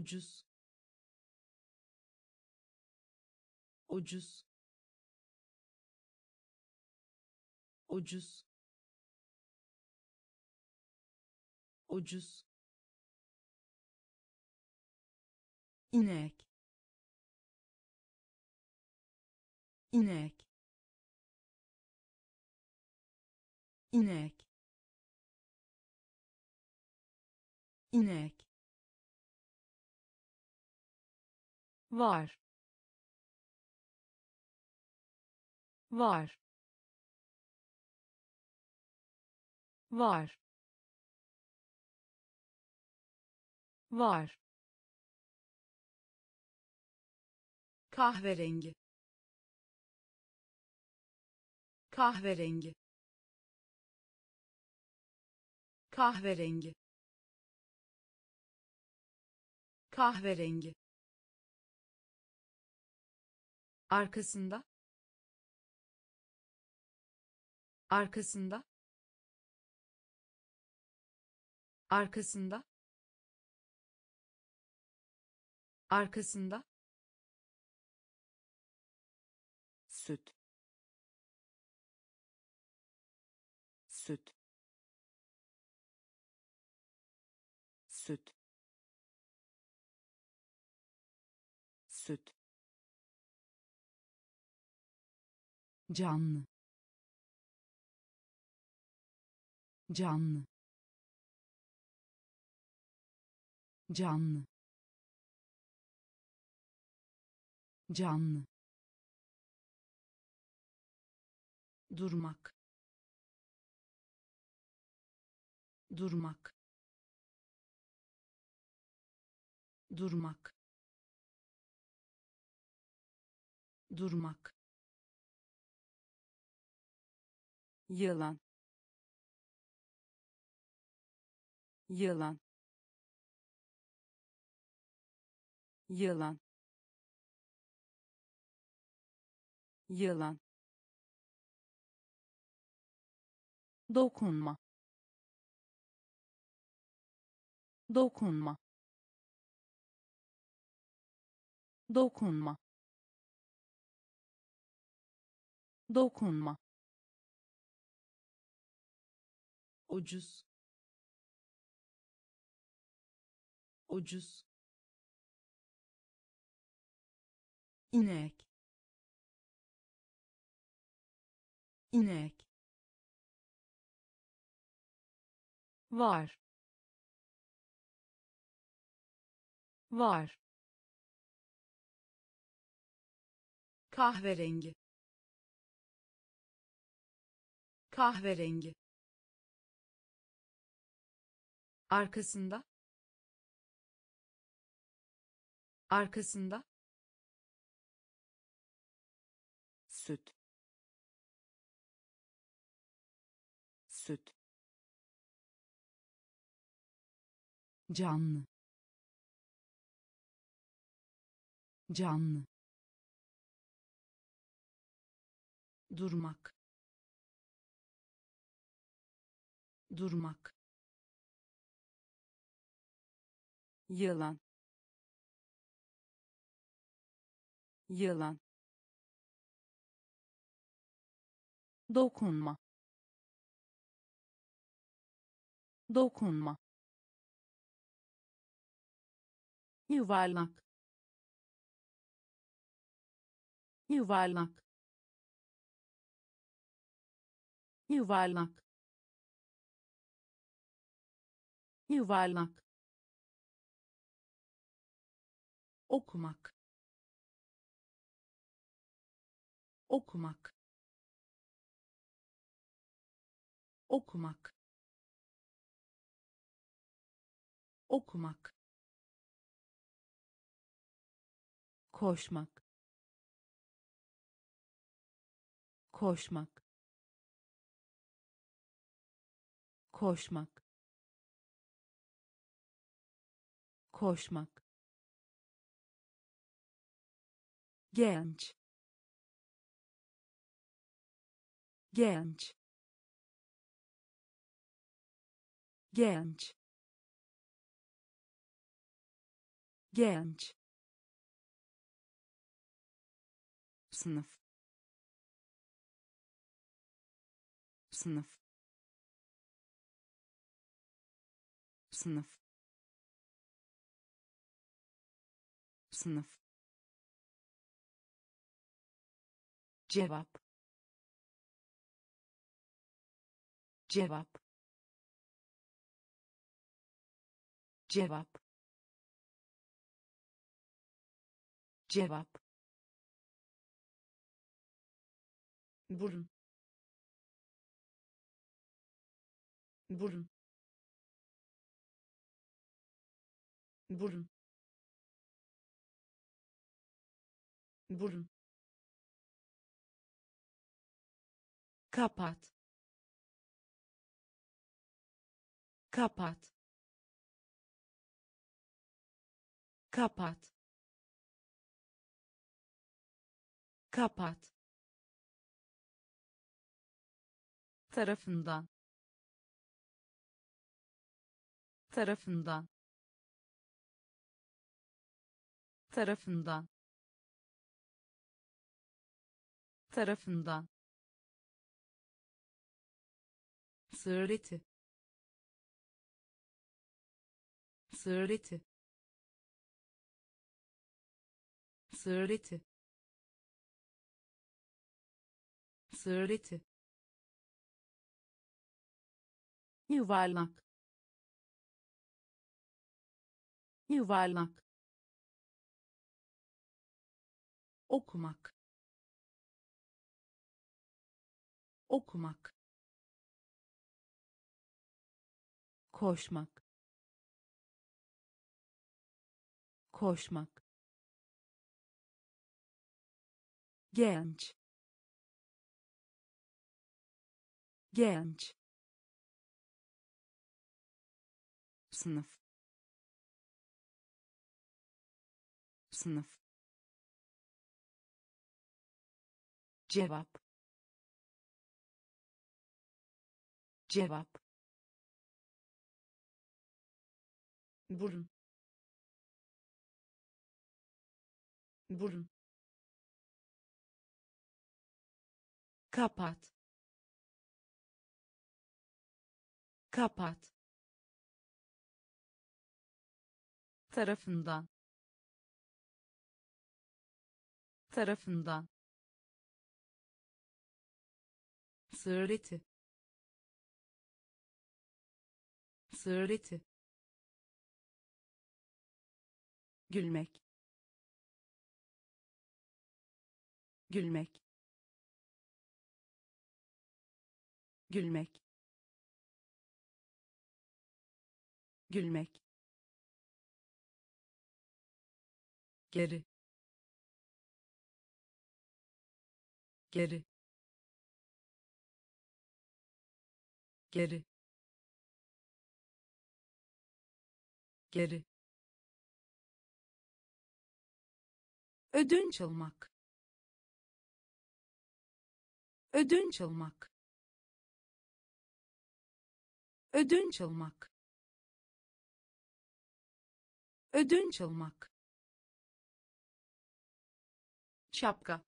ucuz, ucuz, ucuz, ucuz, inek, inek, inek, inek, var, var, var, var, kahverengi, kahverengi, kahverengi, kahverengi, arkasında, arkasında, arkasında, arkasında, süt, süt, süt, süt, canlı, canlı, canlı, canlı, durmak, durmak, durmak, durmak, yılan, yılan, yılan, yılan, dokunma, dokunma, dokunma, dokunma, ucuz, ucuz, inek, inek, var, var, kahverengi, kahverengi, arkasında, arkasında, süt, süt, canlı, canlı, durmak, durmak, yılan, yılan, dokunma, dokunma, yuvarlak, yuvarlak, yuvarlak, yuvarlak, okumak, okumak, okumak, okumak, koşmak, koşmak, koşmak, koşmak, genç, genç, genç, genç, sınıf, sınıf, sınıf, sınıf, cevap, cevap, cevap, cevap, burun, burun, burun, burun, kapat, kapat, kapat, kapat, tarafından, tarafından, tarafından, tarafından, sığır eti, sığır eti, sığır eti, sığır eti, yuvarlak, yuvarlak, okumak, okumak, koşmak, koşmak, genç, genç, sınıf, sınıf, cevap, cevap, burun, burun, kapat, kapat, tarafından, tarafından, sığır eti, sığır eti, gülmek, gülmek, gülmek, gülmek, geri, geri, geri, geri, ödünç almak, ödünç almak, ödünç almak, ödünç almak, şapka,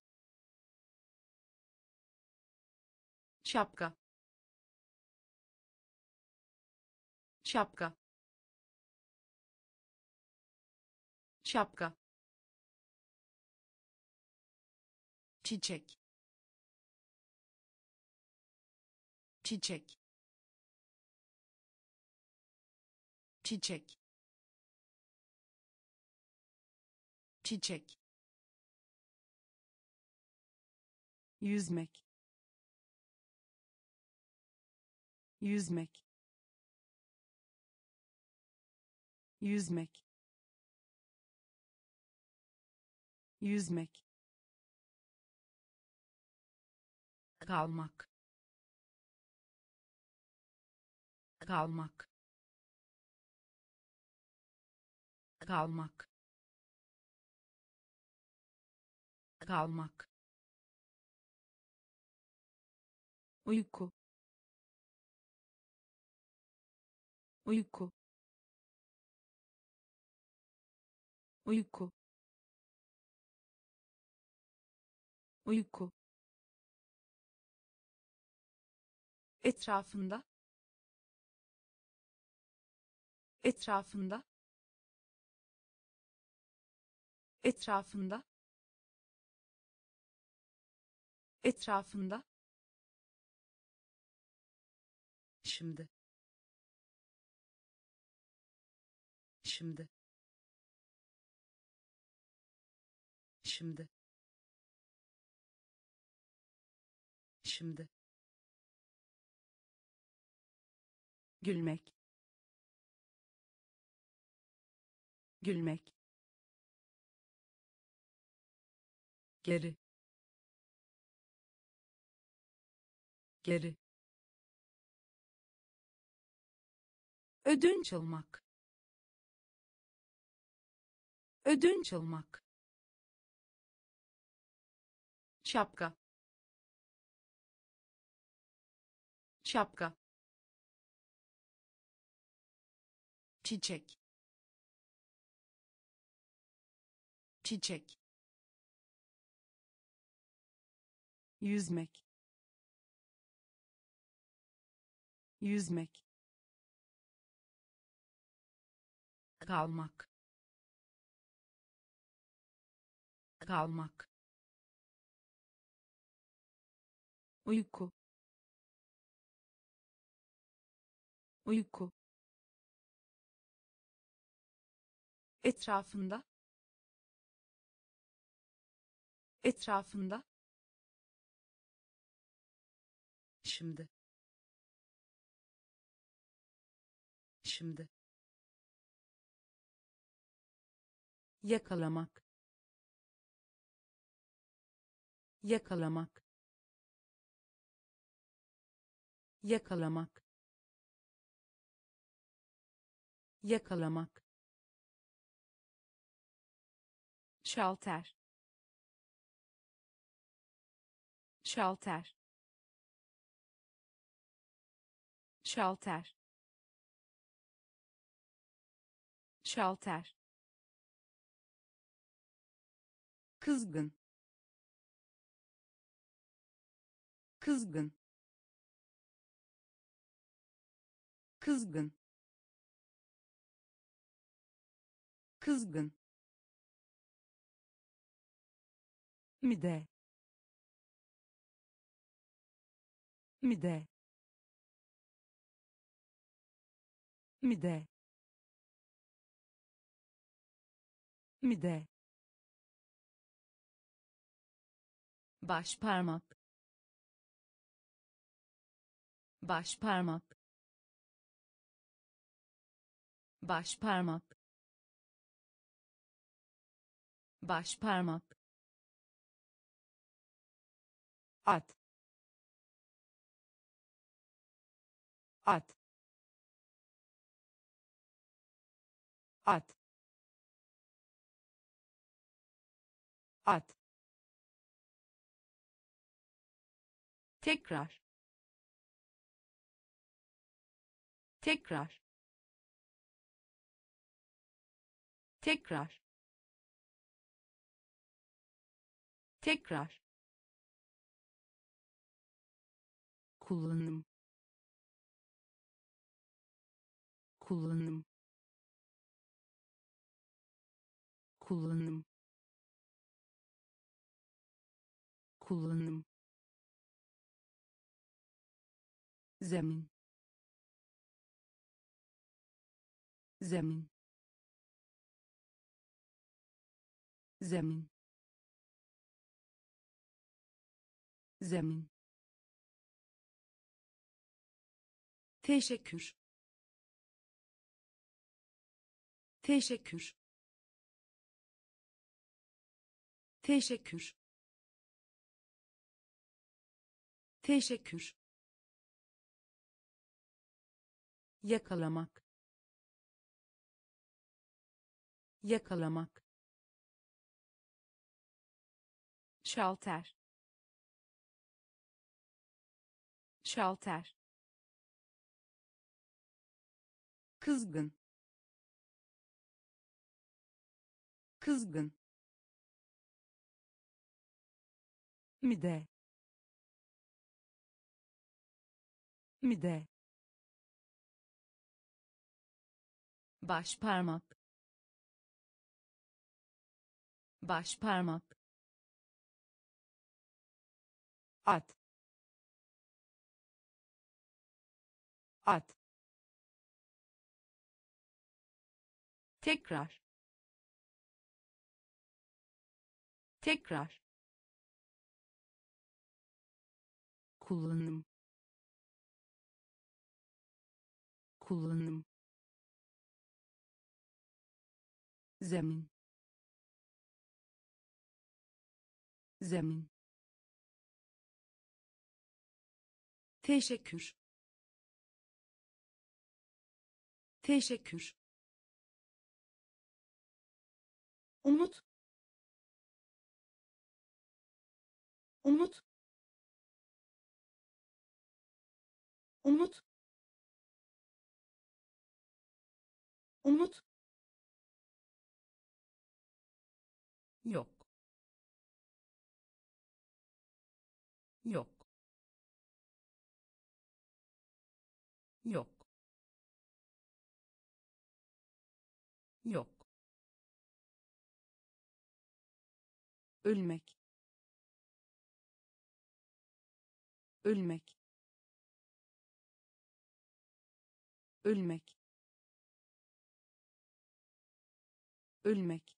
şapka, şapka, şapka, çiçek, çiçek, çiçek, çiçek, yüzmek, yüzmek, yüzmek, yüzmek, kalmak, kalmak, kalmak, kalmak, uyku, uyku, uyku, uyku, etrafında, etrafında, etrafında, etrafında, şimdi, şimdi, şimdi, şimdi, gülmek, gülmek, geri, geri, ödünç almak, ödünç almak, şapka, şapka, çiçek, çiçek, yüzmek, yüzmek, kalmak, kalmak, uyku, uyku, etrafında, etrafında, şimdi, şimdi, yakalamak, yakalamak, yakalamak, yakalamak, şalter, şalter, şalter, şalter, kızgın, kızgın, kızgın, kızgın, mide, mide, mide, mide, baş parmak, baş parmak, baş parmak, baş parmak, at, at, at, at, tekrar, tekrar, tekrar, tekrar, kullanım, kullanım, kullanım, kullanım, zemin, zemin, zemin, zemin, teşekkür, teşekkür, teşekkür, teşekkür, yakalamak, yakalamak, şalter, şalter, kızgın, kızgın, mide, mide, baş parmak, baş parmak, at, at, tekrar, tekrar, kullanım, kullanım, zemin, zemin, teşekkür, teşekkür, umut, umut, umut, umut, yok, yok, yok, yok, ölmek, ölmek, ölmek, ölmek,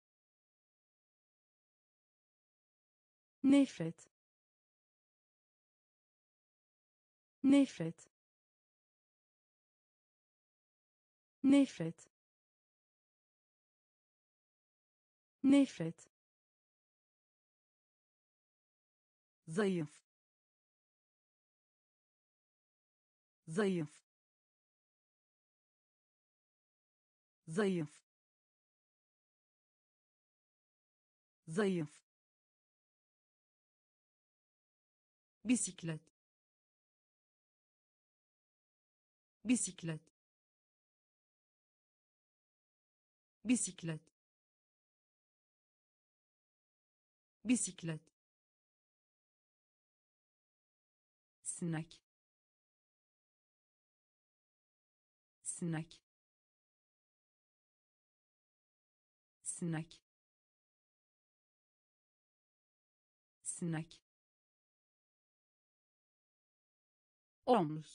nefret, nefret, nefret, nefret, zayıf, zayıf, zayıf, zayıf, bisiklet, bisiklet, bisiklet, bisiklet, sinek, sinek, sinek, sinek, omuz,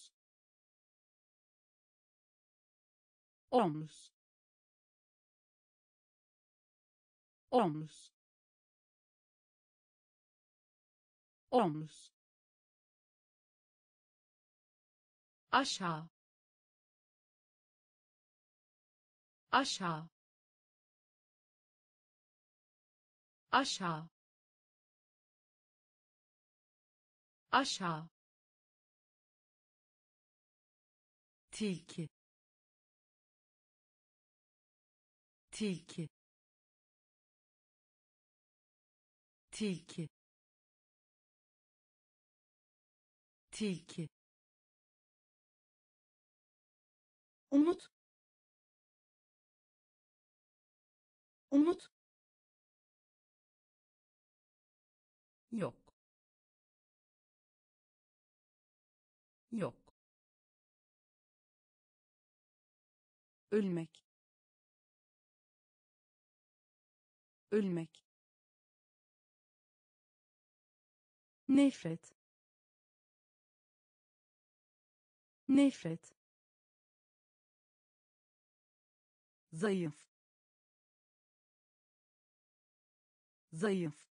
omuz, omuz, omuz, aşağı, aşağı, aşağı, aşağı, tilki, tilki, tilki, tilki, umut, umut, yok, yok, ölmek, ölmek, nefret, nefret, zayıf, zayıf,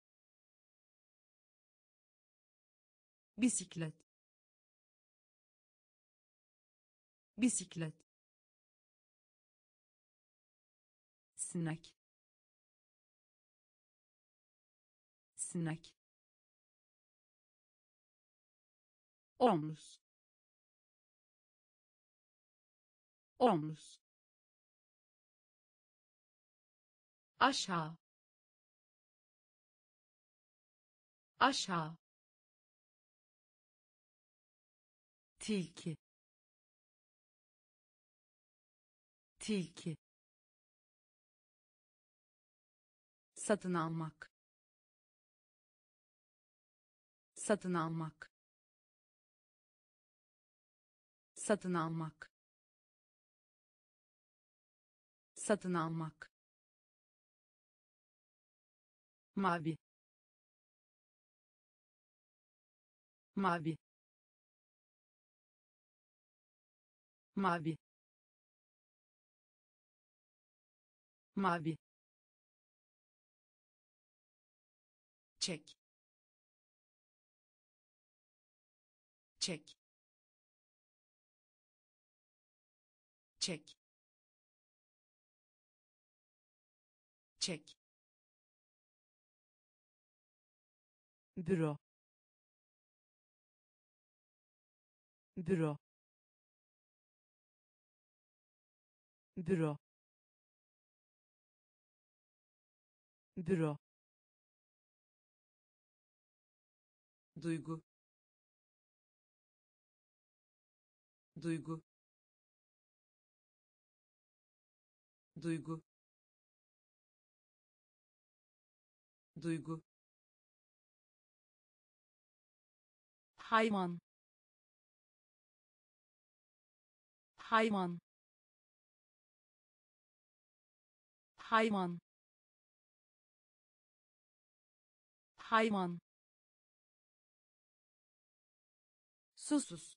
bisiklet, bisiklet, sinek, sinek, omuz, omuz, aşağı, aşağı, tilki, tilki, satın almak, satın almak, satın almak, satın almak, mavi, mavi, mavi, mavi, çek, çek, çek, çek, büro, büro, büro, büro, duygu, duygu, duygu, duygu, hayvan, hayvan, hayvan, hayvan, susuz,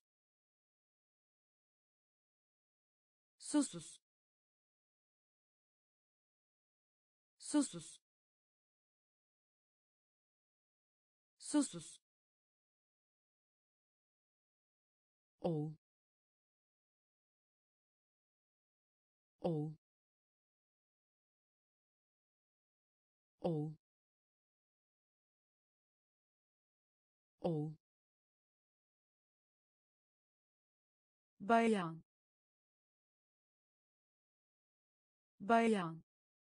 susuz, susuz, susuz, oğul, oğul, oğul, oğul, bayan, bayan,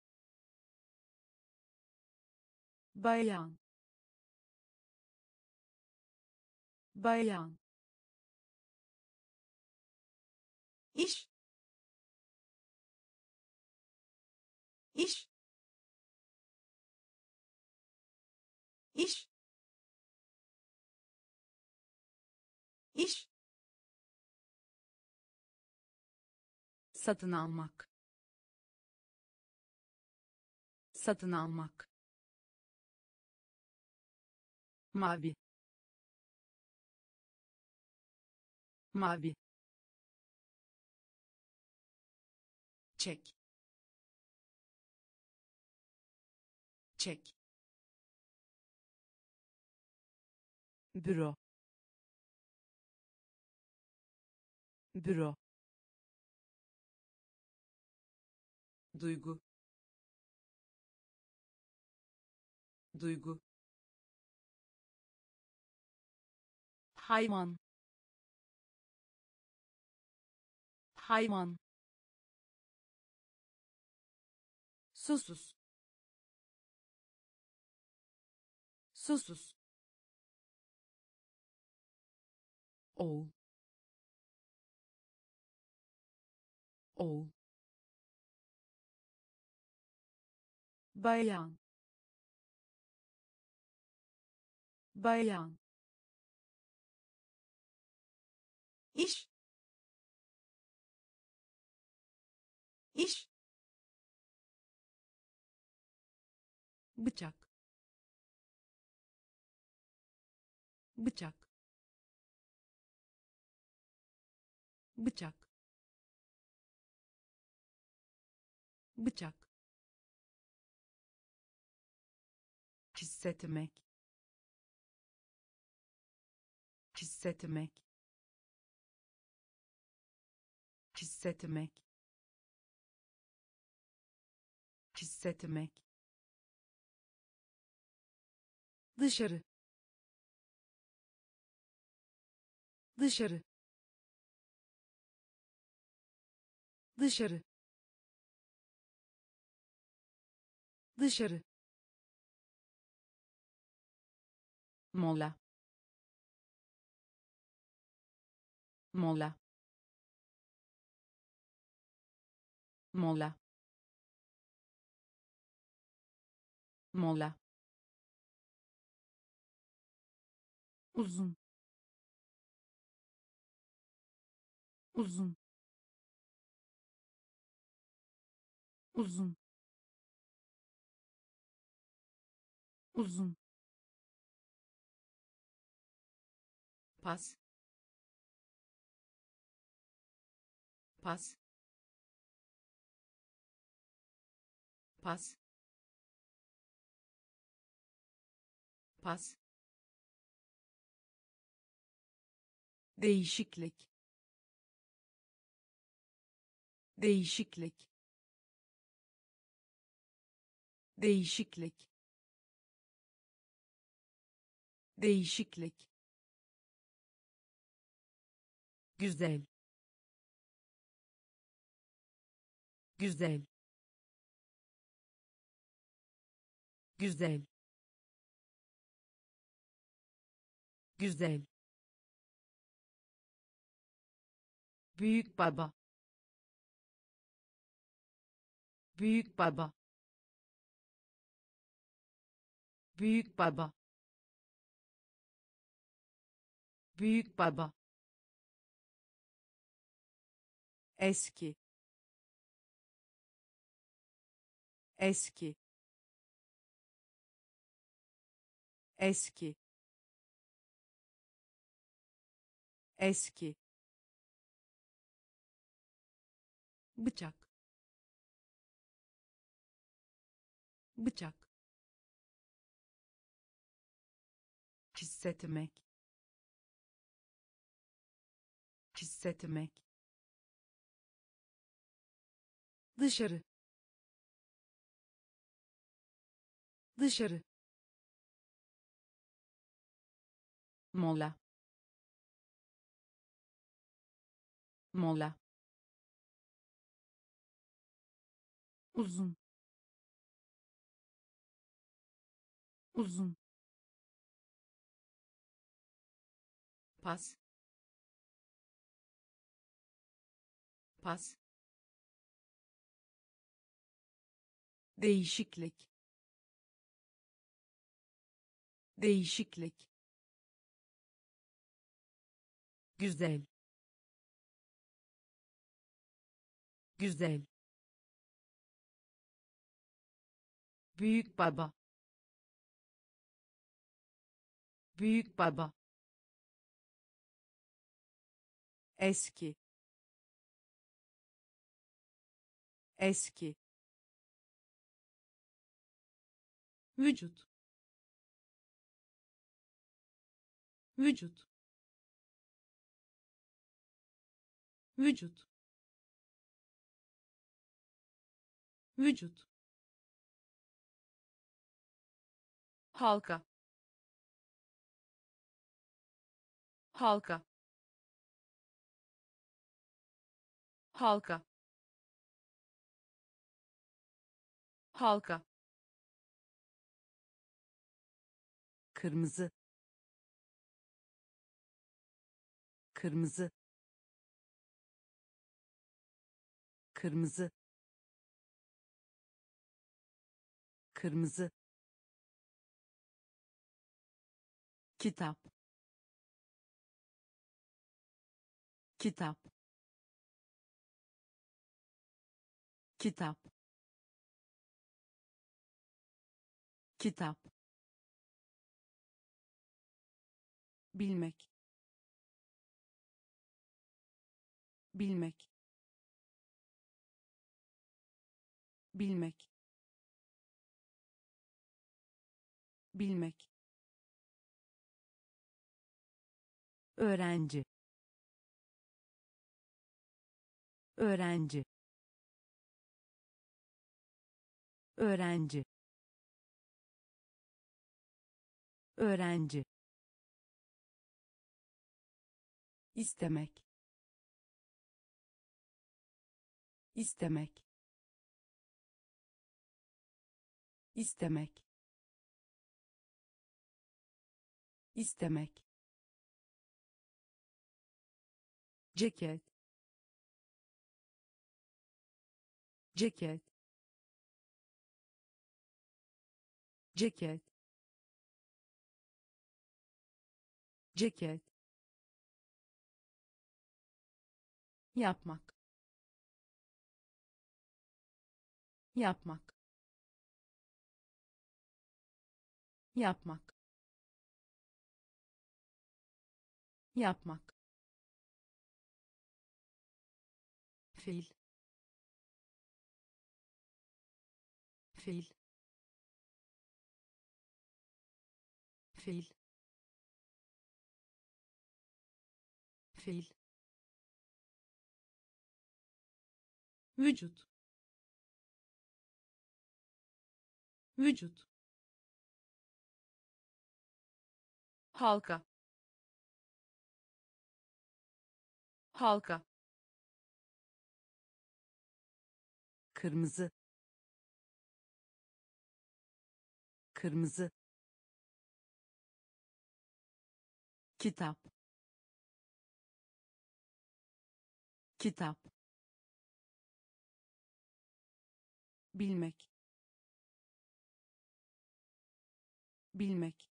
bayan, bayan, iş, iş, iş, iş, satın almak, satın almak, mavi, mavi, çek, çek, büro, büro, duygu, duygu, hayvan, hayvan, susuz, susuz, oğul, oğul, bayan, bayan, iş, iş, bıçak, bıçak, bıçak, bıçak, hissetmek, hissetmek, hissetmek, hissetmek, dışarı, dışarı, dışarı, dışarı, mola, mola, mola, mola, uzun, uzun, uzun, uzun, pas, pas, pas, pas, değişiklik, değişiklik, değişiklik, değişiklik, güzel, güzel, güzel, güzel, büyük baba, büyük baba, büyük baba, büyük baba, eski, eski, eski, eski, bıçak, bıçak, hissetmek, hissetmek, dışarı, dışarı, mola, mola, uzun, uzun, pas, pas, değişiklik, değişiklik, güzel, güzel, büyük baba, büyük baba, eski, eski, vücut, vücut, vücut, vücut, halka, halka, halka, halka, kırmızı, kırmızı, kırmızı, kırmızı, kitap, kitap, kitap, kitap, bilmek, bilmek, bilmek, bilmek, öğrenci, öğrenci, öğrenci, öğrenci, istemek, istemek, istemek, istemek, ceket, ceket, ceket, ceket, yapmak, yapmak, yapmak, yapmak, fil, fil, fil, fil, vücut, vücut, halka, halka, kırmızı, kırmızı, kitap, kitap, bilmek, bilmek,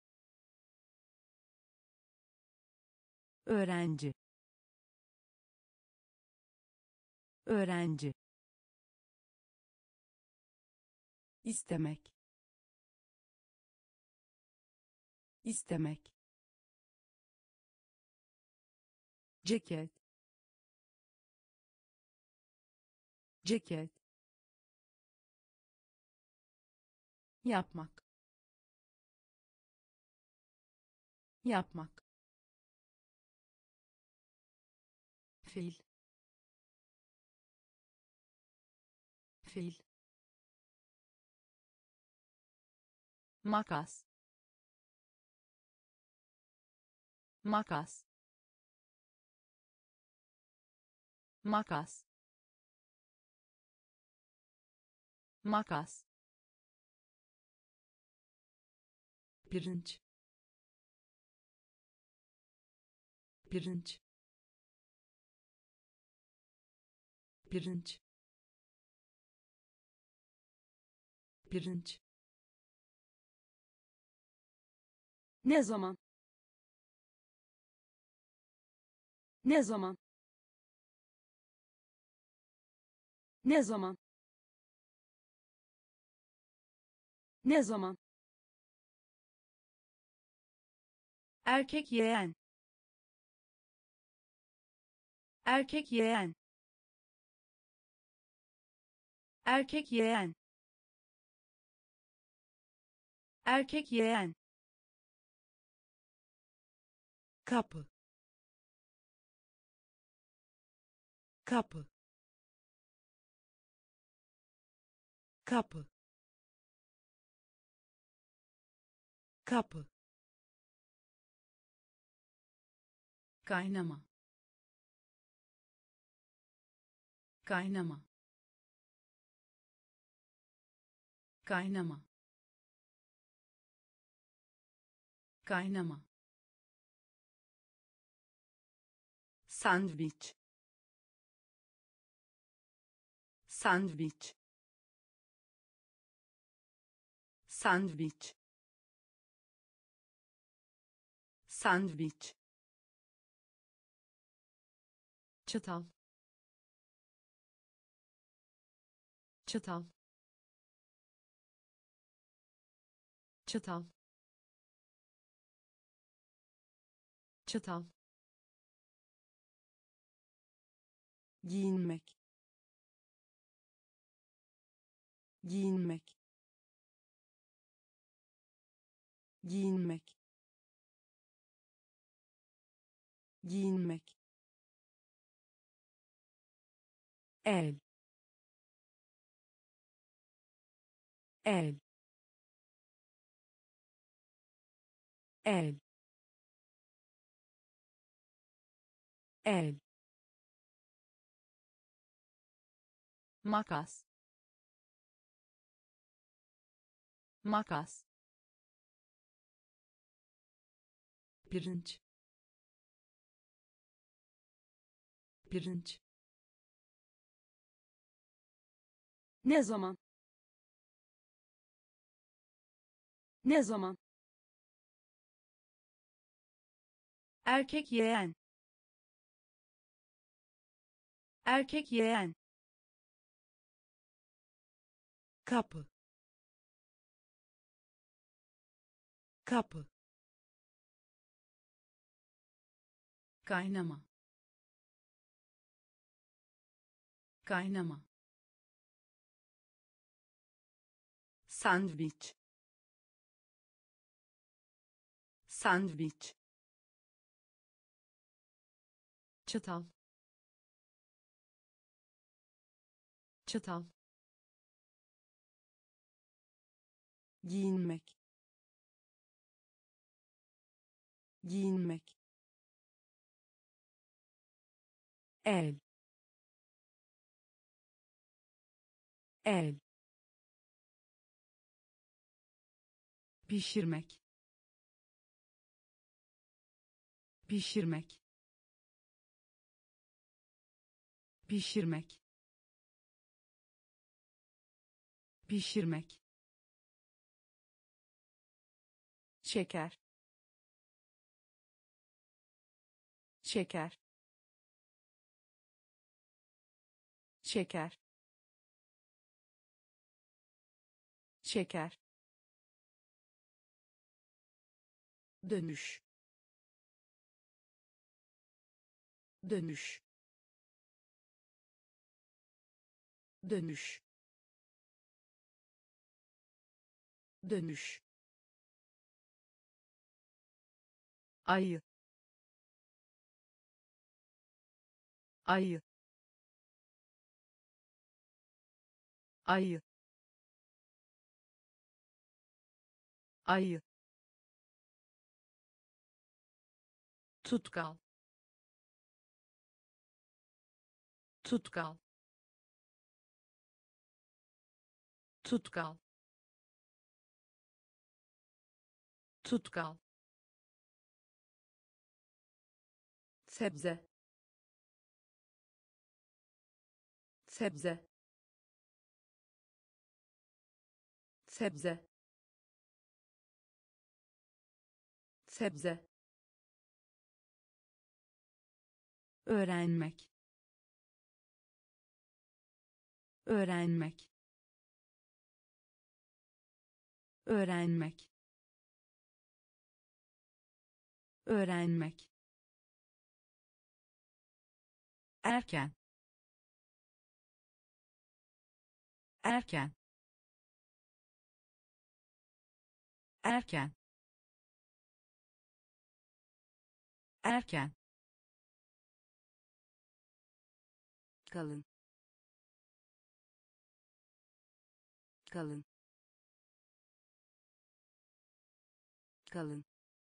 öğrenci, öğrenci, istemek, istemek, ceket, ceket, yapmak, yapmak, fil, fil, makas, makas, makas, makas, pirinç, pirinç, pirinç, pirinç, ne zaman, ne zaman, ne zaman, ne zaman, erkek yeğen, erkek yeğen, erkek yeğen, erkek yeğen, kapı, kapı, kapı, kapı, kaynama, kaynama, kaynama, kaynama, sandviç, sandviç, sandviç, sandviç, çatal, çatal, çatal, çatal, giyinmek, giyinmek, giyinmek, giyinmek, el, el, el, el, makas, makas, pirinç, pirinç, ne zaman, Ne zaman? Erkek yeğen. Erkek yeğen. Kapı. Kapı. Kaynama. Kaynama. Sandviç. Sandviç. Çatal. Çatal. Giyinmek. Giyinmek. El. El. Pişirmek. Pişirmek. Pişirmek. Pişirmek. Şeker. Şeker. Şeker. Şeker. Dönüş. Dönüş. Dönüş. Dönüş. Ayı. Ayı. Ayı. Ayı. Tutkal. Tutkal. Tutkal. Tutkal. Sebze. Sebze. Sebze. Sebze. Öğrenmek. Öğrenmek. Öğrenmek. Öğrenmek. Erken. Erken. Erken. Erken. Kalın. Kalın. Kalın.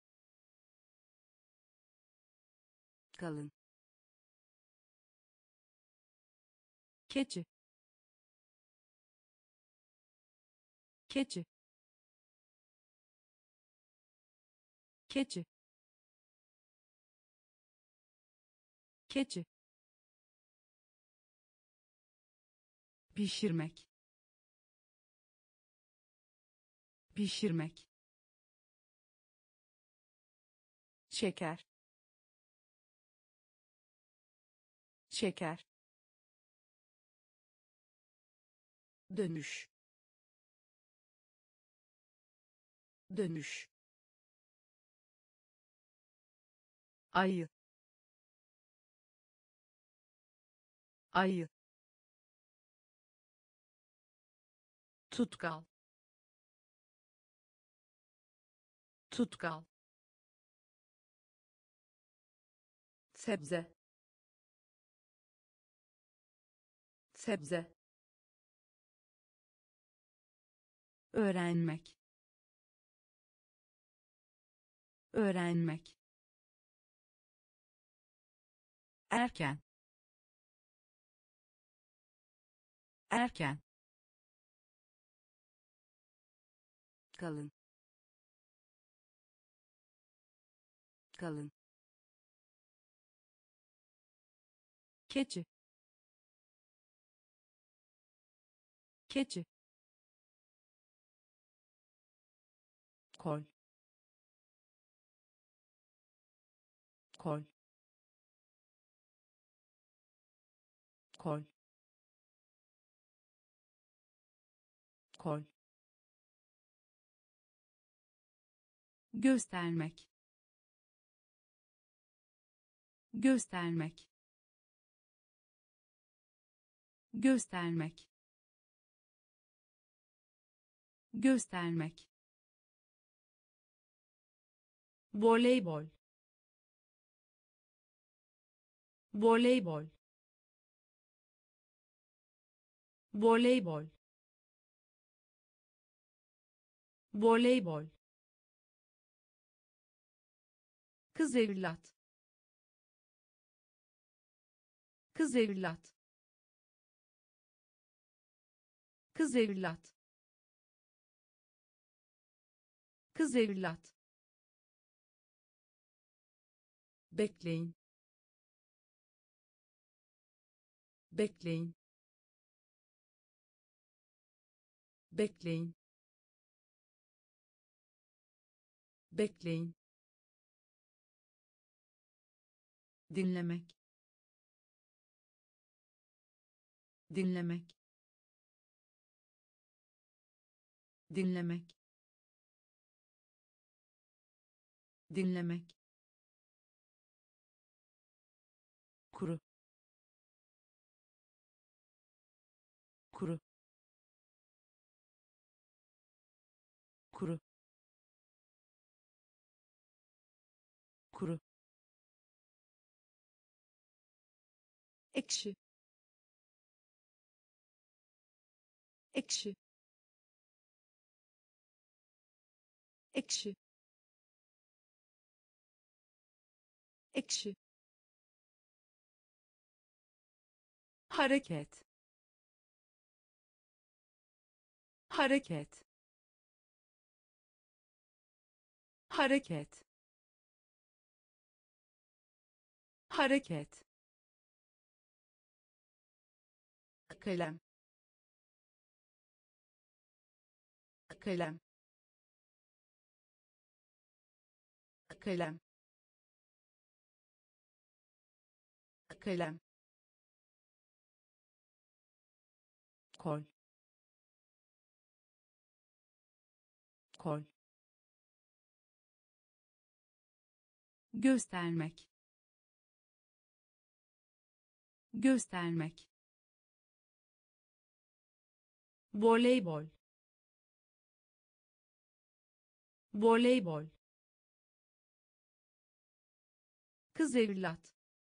Kalın. Keçi. Keçi. Keçi. Keçi. Pişirmek. Pişirmek. Şeker. Şeker. Dönüş. Dönüş. Ayı. Ayı. Tutkal. Tutkal. Sebze. Sebze. Öğrenmek. Öğrenmek. Erken. Erken. Kalın. Kalın. Keçi. Keçi. kol, kol, kol, kol, göstermek, göstermek, göstermek, göstermek, voleybol, voleybol, voleybol, voleybol, kız evlat, kız evlat, kız evlat, kız evlat, bekleyin, bekleyin, bekleyin, bekleyin, dinlemek, dinlemek, dinlemek, dinlemek, kuru, kuru, kuru, kuru, ekşi, ekşi, ekşi, ekşi, hareket, hareket, hareket, hareket, kalem, kalem, kalem, kalem, kol, kol, göstermek, göstermek, voleybol, voleybol, kız evlat,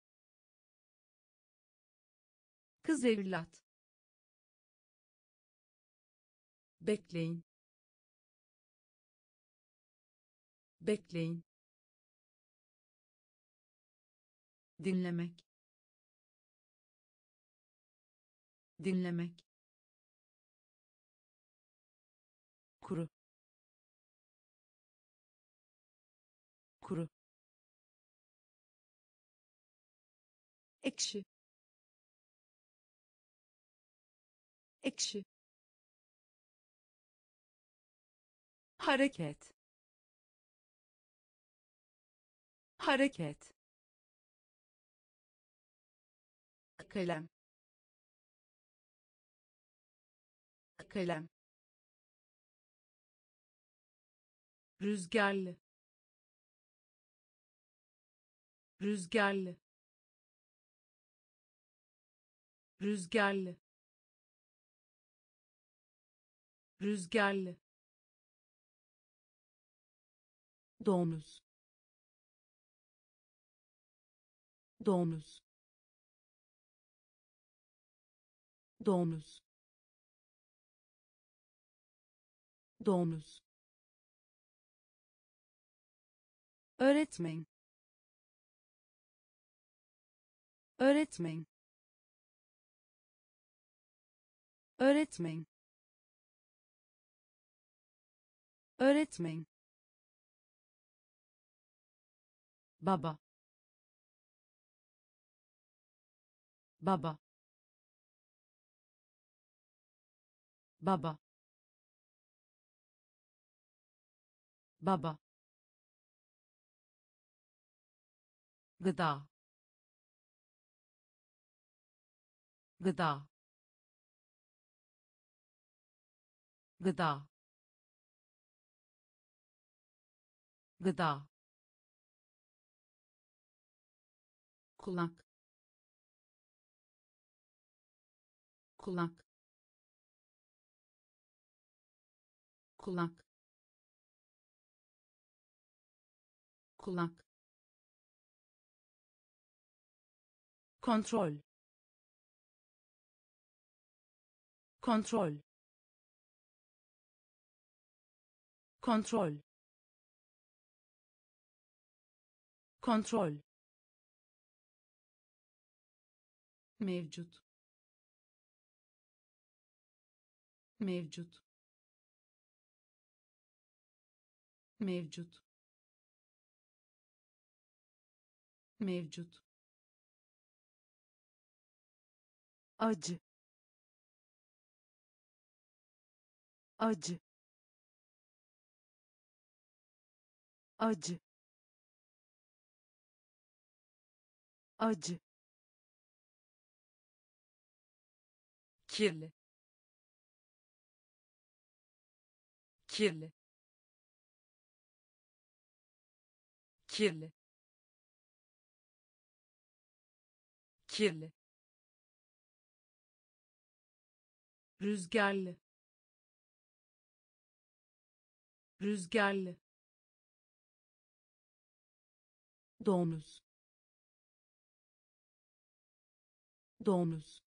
kız evlat, bekleyin, bekleyin, dinlemek, dinlemek, kuru, kuru, ekşi, ekşi, hareket, hareket, kalem, kalem, rüzgarlı, rüzgarlı, rüzgarlı, rüzgarlı, domuz, domuz, domuz, domuz, öğretmen, öğretmen, öğretmen, öğretmen, baba, baba, baba, baba, gıda, gıda, gıda, gıda, kulak, kulak, kulak, kulak, kontrol, kontrol, kontrol, kontrol, mevcut, mevcut, mevcut, mevcut, acı, acı, acı, acı, kirli, kirli, kirli, kirli, rüzgarlı, rüzgarlı, domuz, domuz,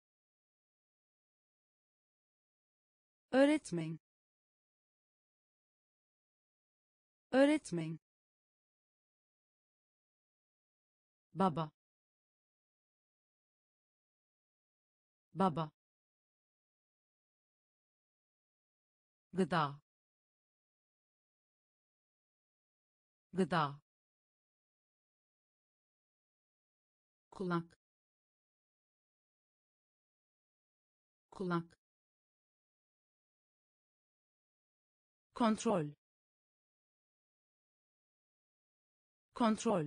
öğretmen, öğretmen, baba, baba, gıda, gıda, kulak, kulak, kontrol, kontrol,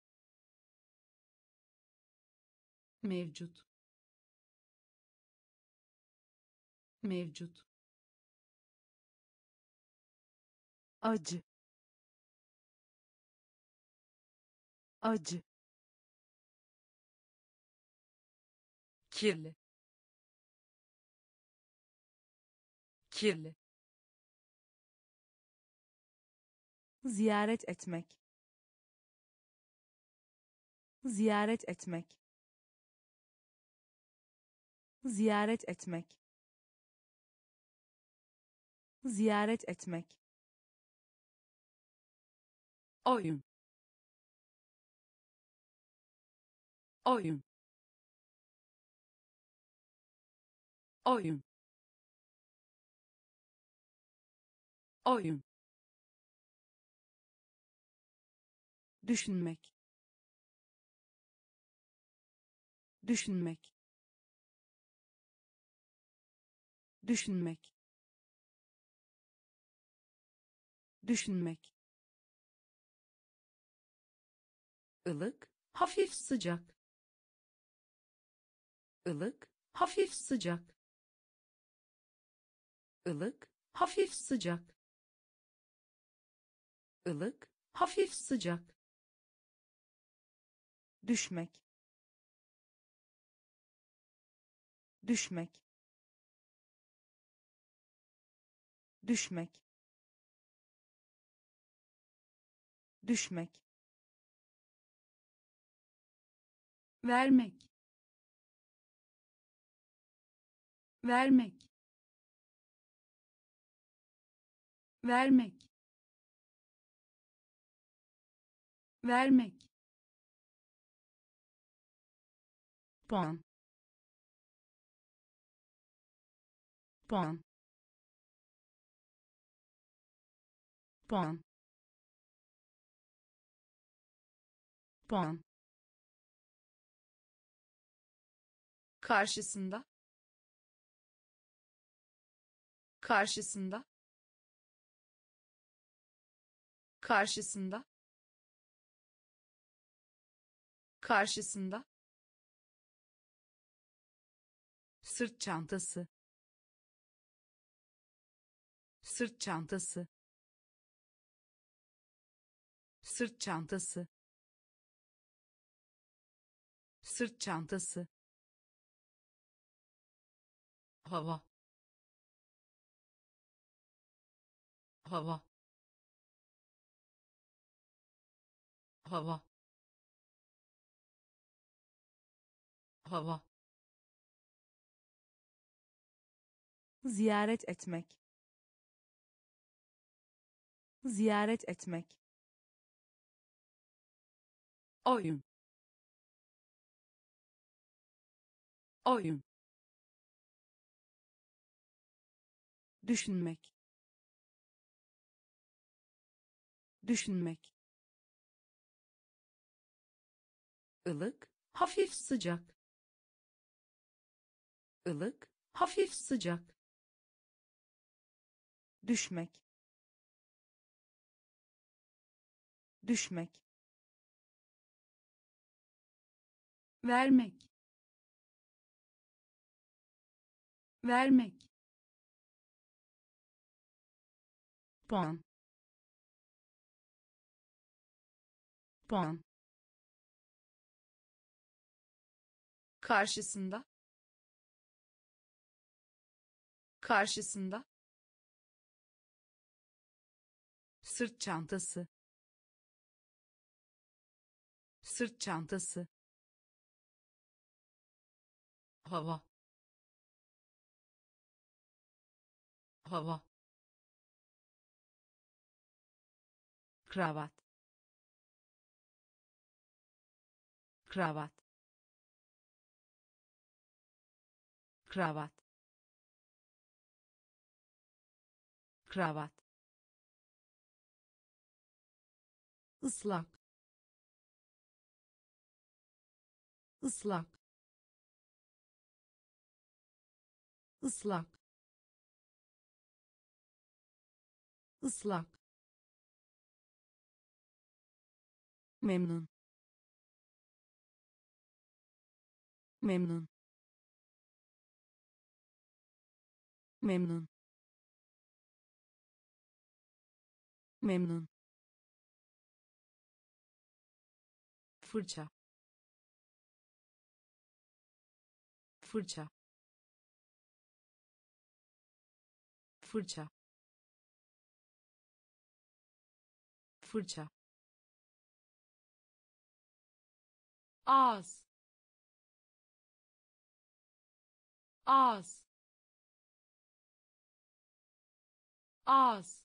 mevcut, mevcut, acı, acı, kirli, kirli, ziyaret etmek, ziyaret etmek, ziyaret etmek, ziyaret etmek, oyun, oyun, oyun, oyun, düşünmek, düşünmek, düşünmek, düşünmek, ılık, hafif sıcak, ılık, hafif sıcak, ılık, hafif sıcak, ılık, hafif sıcak, düşmek, düşmek, düşmek, düşmek, vermek, vermek, vermek, vermek, puan, puan, puan, puan, karşısında, karşısında, karşısında karşısında sırt çantası sırt çantası sırt çantası sırt çantası hava hava hava hava ziyaret etmek ziyaret etmek oyun oyun düşünmek düşünmek ılık hafif sıcak ılık hafif sıcak düşmek düşmek vermek vermek puan puan karşısında karşısında sırt çantası sırt çantası hava hava kravat kravat kravat kravat ıslak ıslak ıslak ıslak memnun memnun memnun memnun fırça fırça fırça fırça ağız ağız ağız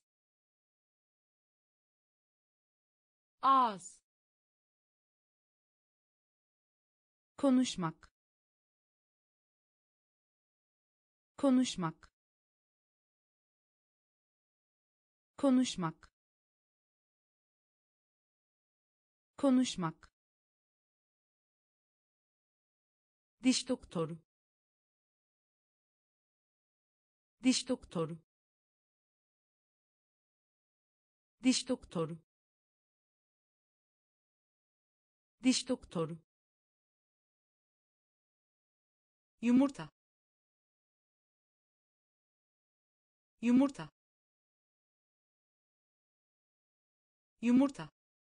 ağız konuşmak konuşmak konuşmak konuşmak diş doktoru diş doktoru diş doktoru diş doktoru yumurta yumurta yumurta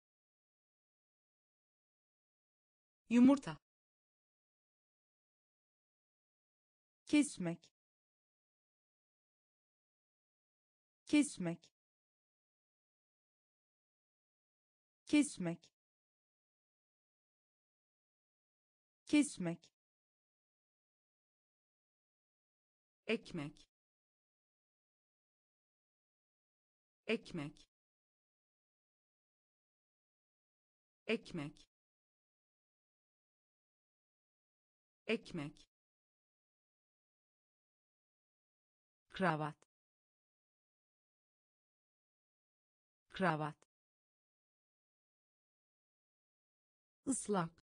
yumurta kesmek kesmek kesmek kesmek ekmek ekmek ekmek ekmek kravat kravat ıslak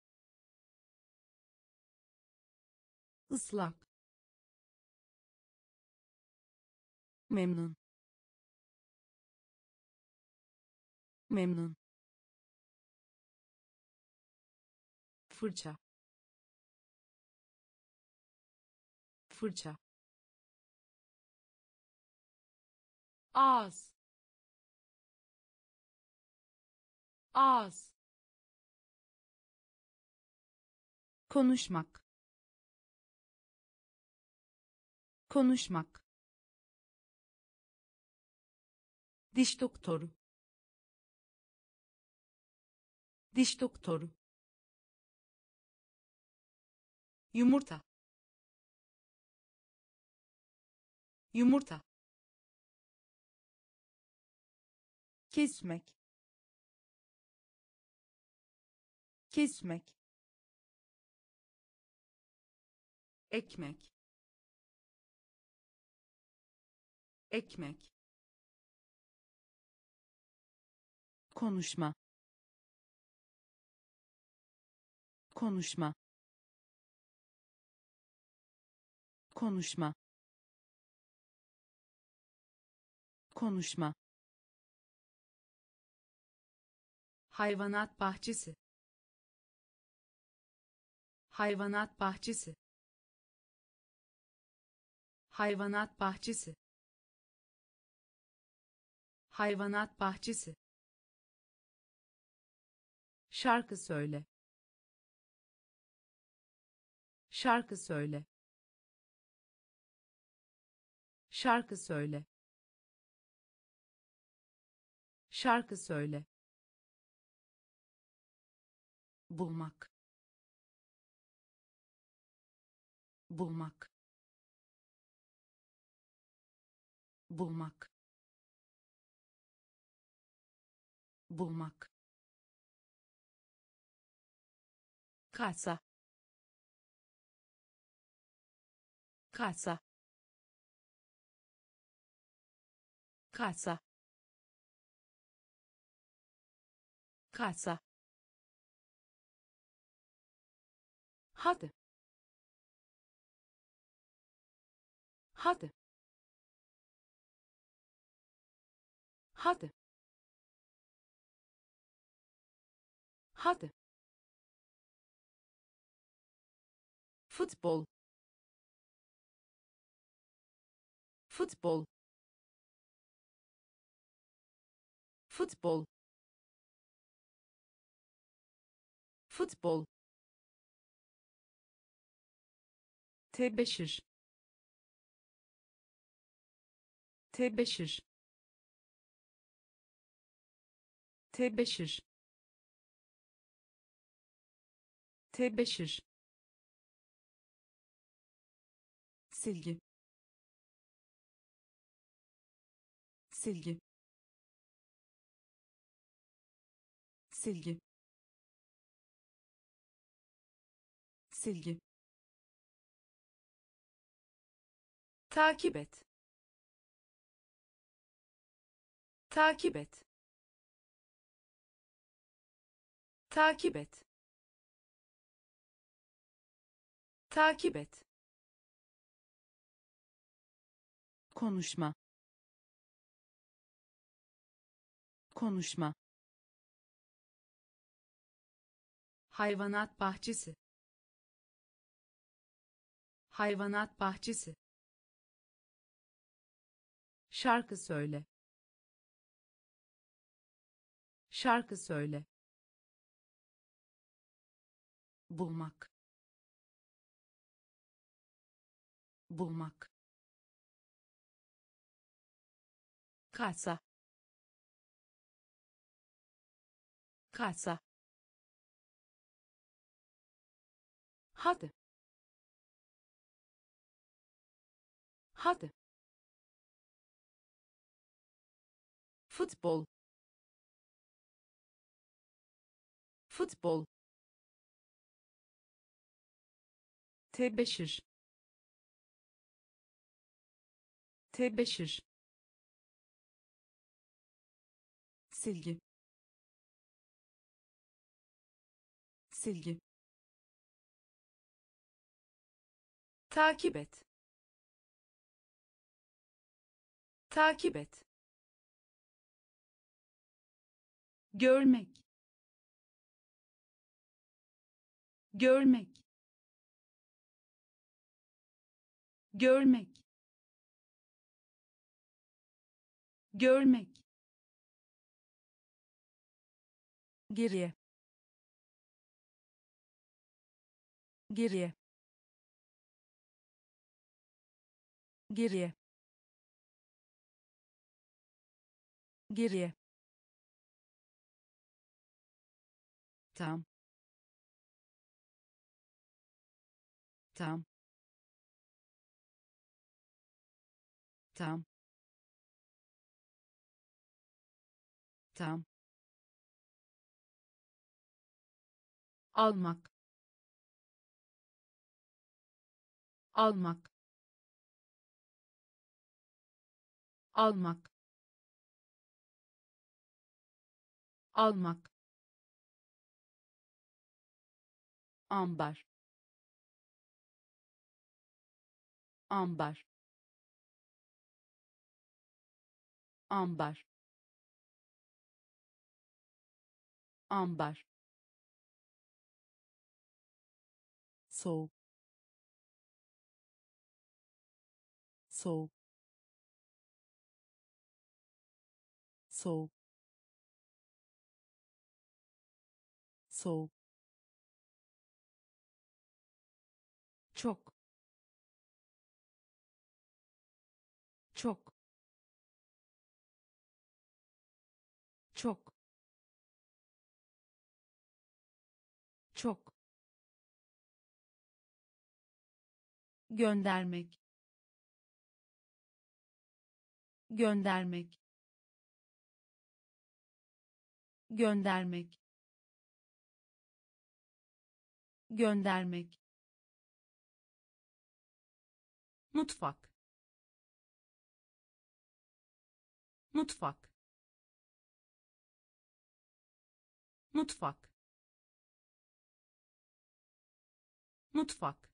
ıslak memnun memnun, fırça, fırça, ağız, ağız, konuşmak, konuşmak, diş doktoru, diş doktoru, yumurta, yumurta, kesmek, kesmek, ekmek, ekmek, konuşma, konuşma, konuşma, konuşma, hayvanat bahçesi, hayvanat bahçesi, hayvanat bahçesi, hayvanat bahçesi, şarkı söyle, şarkı söyle, şarkı söyle, şarkı söyle, bulmak, bulmak, bulmak, bulmak, kasa, kasa, kasa, kasa, hadi, hadi, hadi, hadi, futbol, futbol, futbol, futbol, tebeşir, tebeşir, tebeşir, tebeşir, silgi, silgi, silgi, silgi, takip et, takip et, takip et, takip et, konuşma, konuşma, hayvanat bahçesi, hayvanat bahçesi, şarkı söyle, şarkı söyle, bulmak, bulmak, kasa, kasa, hadi, hadi, futbol, futbol, tebeşir, tebeşir, silgi, silgi, takip et, takip et, görmek, görmek, görmek, görmek, geriye, geriye, geriye, geriye, tam, tam, tam, tam, almak, almak, almak, almak, ambar, ambar, ambar, ambar, soğuk, soğuk, soğuk, soğuk, çok, çok, çok, çok, göndermek, göndermek, göndermek, göndermek, mutfak, mutfak, mutfak, mutfak,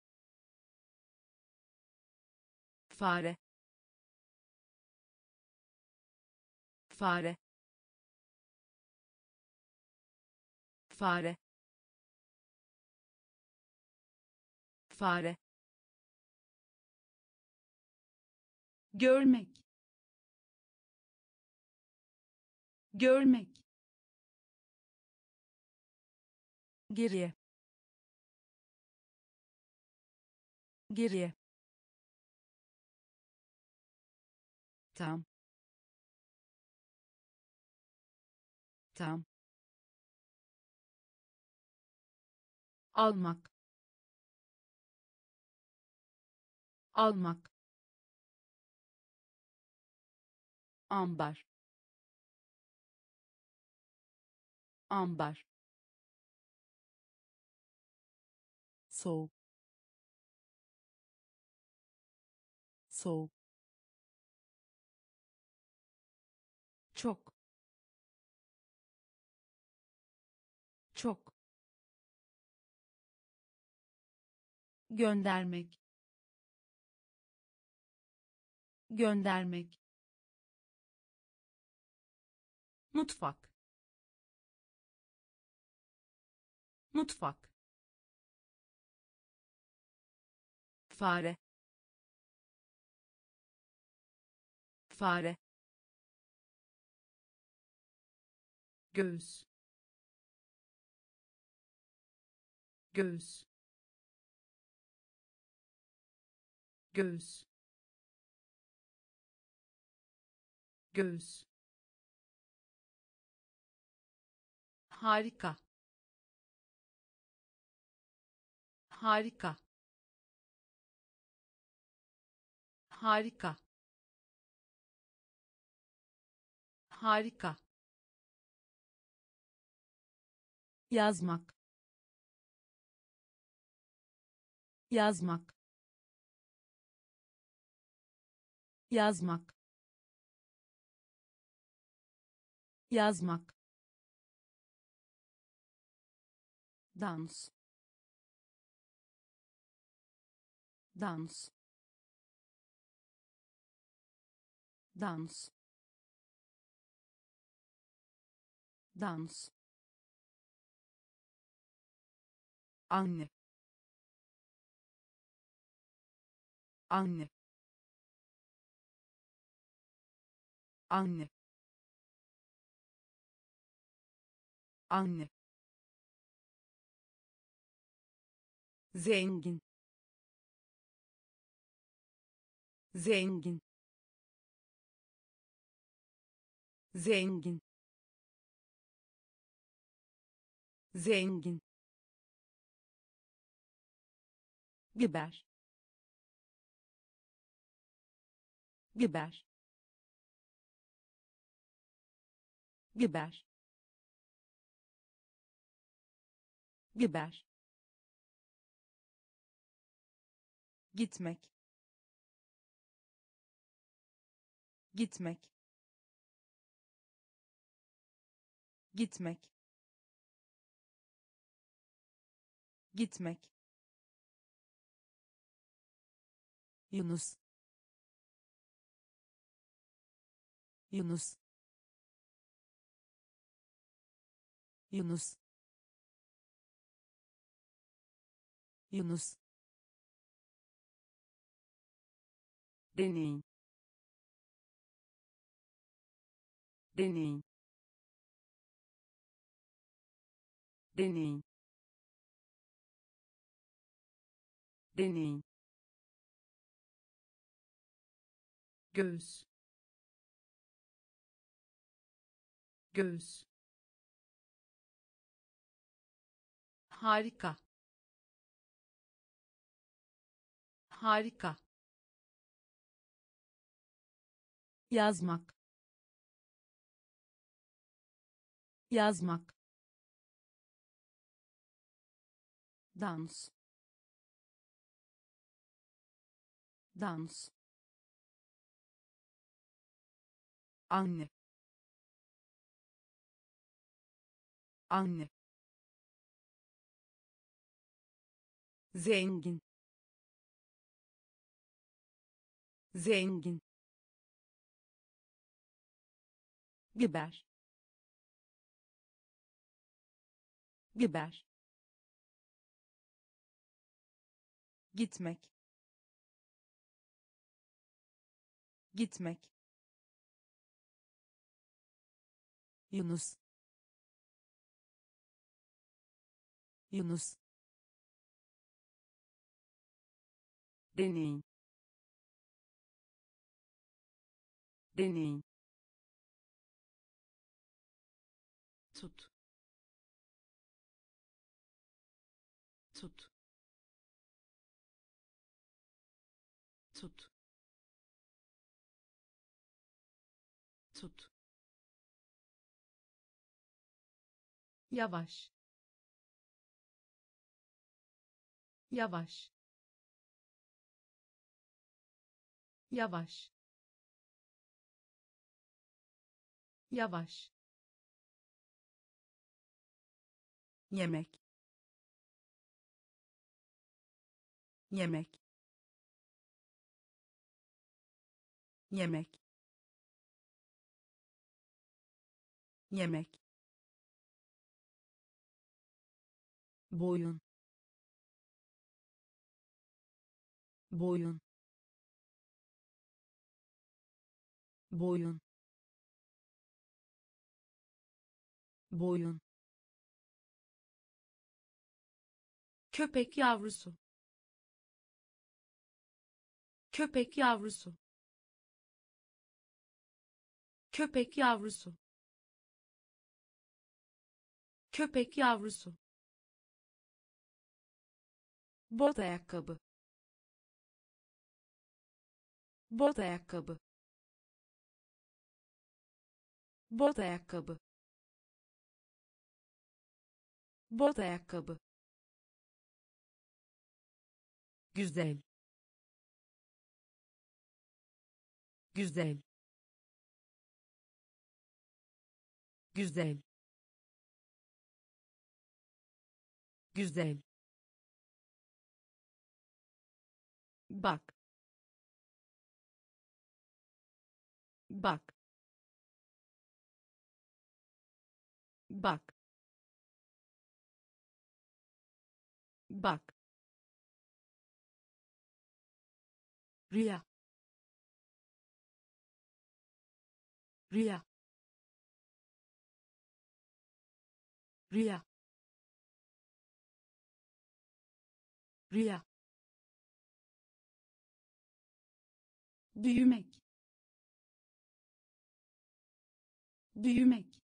fare, fare, fare, fare, görmek, görmek, geriye, geriye, tam, tam, almak, almak, ambar, ambar, soğuk, soğuk, çok, çok, göndermek, göndermek, mutfak, mutfak, fare, fare, göğüs, göğüs, göğüs, göğüs, harika, harika, harika, harika, yazmak, yazmak, yazmak, yazmak, dans, dans, dans, dans, anne, anne, anne, anne, zengin, zengin, zengin, zengin, biber, biber, biber, biber, gitmek, gitmek, gitmek, gitmek, Yunus, Yunus, Yunus, Yunus, deney, deney, deney, deney, göğüs, göğüs, harika, harika, yazmak, yazmak, dans, dans, anne, anne, zengin, zengin, biber, biber, gitmek, gitmek, Yunus, Yunus, deney, deney, tut, tut, tut, tut, yavaş, yavaş, yavaş, yavaş, yemek, yemek, yemek, yemek, boyun, boyun, boyun, boyun, köpek yavrusu, köpek yavrusu, köpek yavrusu, köpek yavrusu, bot ayakkabı, bot ayakkabı, bot ayakkabı, bot ayakkabı, güzel, güzel, güzel, güzel, bak, bak, bak, bak, rüya, rüya, rüya, rüya, büyümek, büyümek,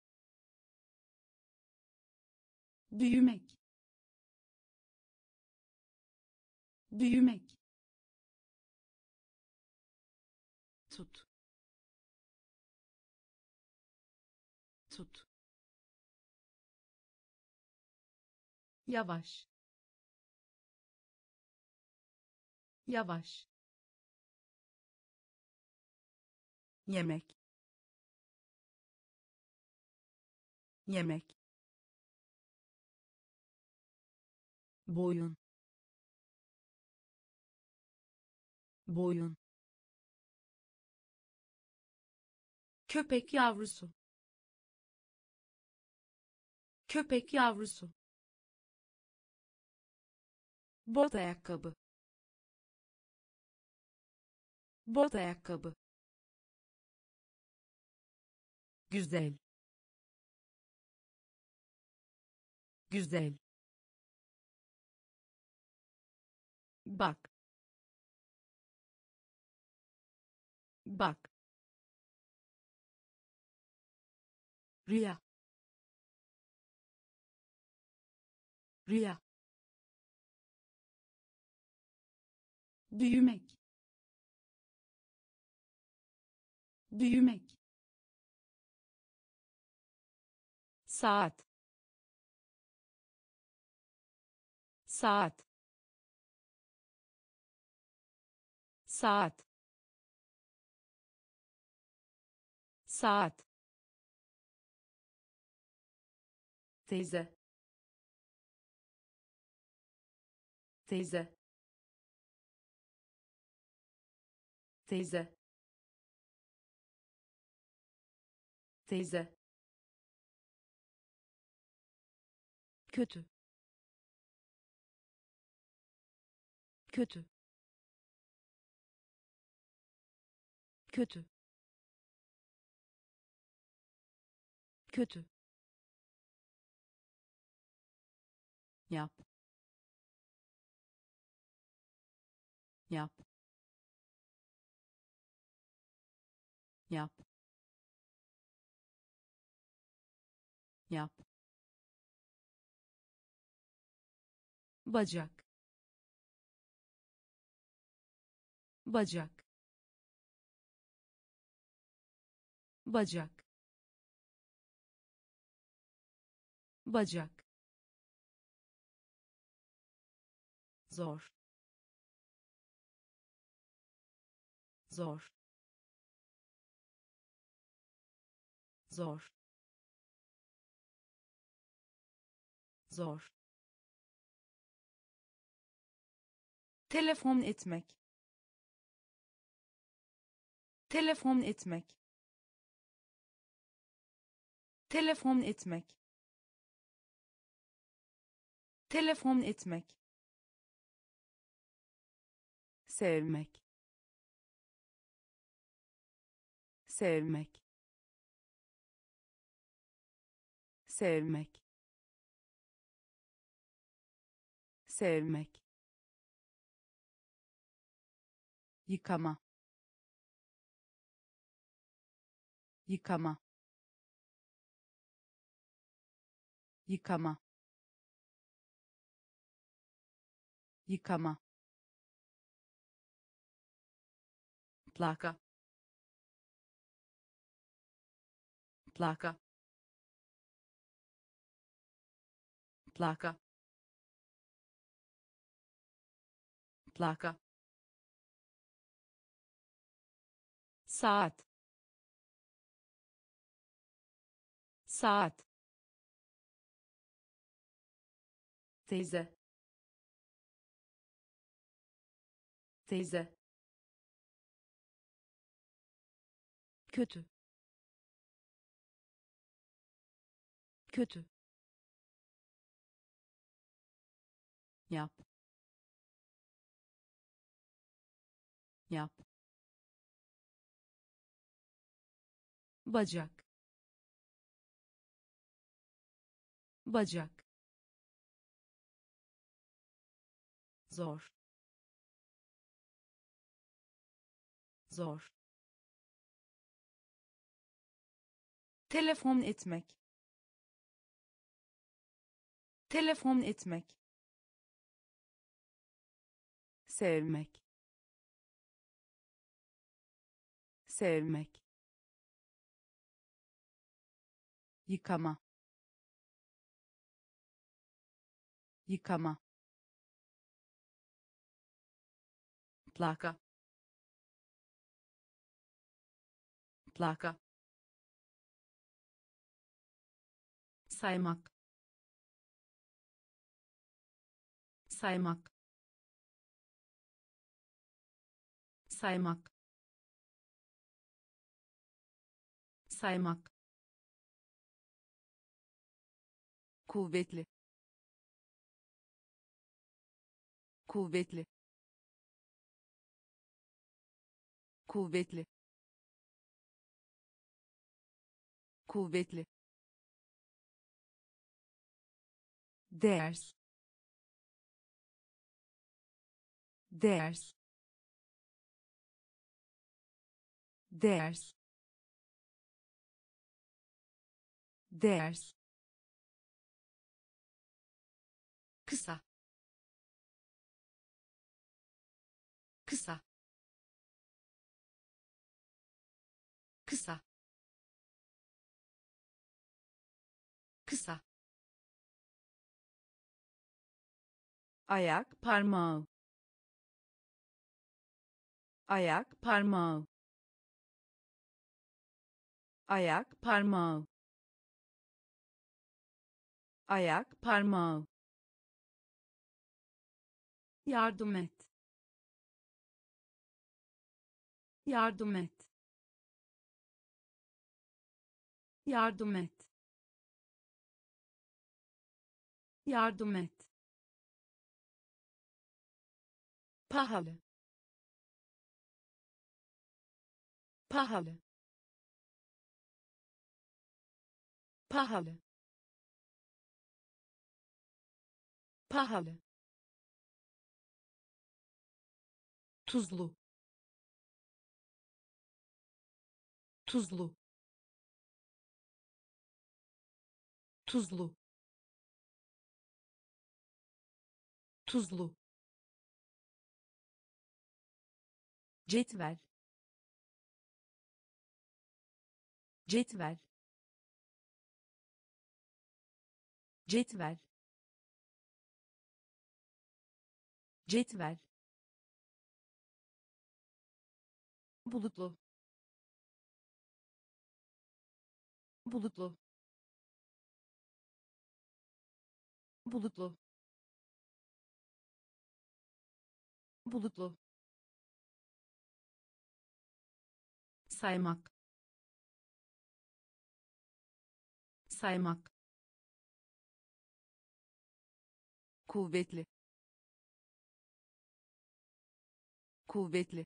büyümek, büyümek, tut, tut, yavaş, yavaş, yemek, yemek, boyun, boyun, köpek yavrusu, köpek yavrusu, bot ayakkabı, bot ayakkabı, güzel, güzel, bak, bak, rüya, rüya, büyümek, büyümek, saat, saat, saat, saat, teyze, teyze, teyze, teyze, kötü, kötü, kötü, kötü, yap, yap, yap, yap, bacak, bacak, bacak, bacak, zor, zor, zor, zor, telefon etmek, telefon etmek, telefon etmek, telefon etmek, sevmek, sevmek, sevmek, sevmek, yıkama, yıkama, yıkama, yıkama, plaka, plaka, plaka, plaka, saat, saat, teyze, teyze, kötü, kötü, yap, yap, bacak, bacak, zor, zor, telefon etmek, telefon etmek, sevmek, sevmek, yıkama, yıkama, plaka, plaka, saymak, saymak, saymak, saymak, kuvvetli, kuvvetli, kuvvetli, kuvvetli, ders, ders, ders, ders, kısa, kısa, kısa, kısa, ayak parmağı, ayak parmağı, ayak parmağı, ayak parmağı, yardım et, yardım et, yardım et, yardım et, pahalı, pahalı, pahalı, pahalı, tuzlu, tuzlu, tuzlu, tuzlu, cetvel, cetvel, cetvel, cetvel, bulutlu, bulutlu, bulutlu, bulutlu, saymak, saymak, kuvvetli, kuvvetli,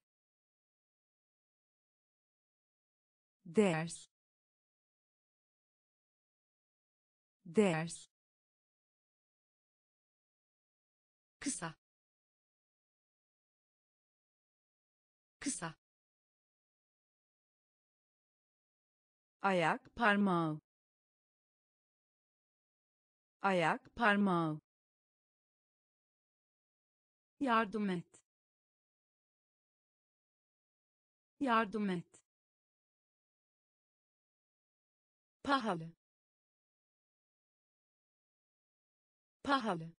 ders, ders, kısa, kısa, ayak parmağı, ayak parmağı, yardım et, yardım et, pahalı, pahalı,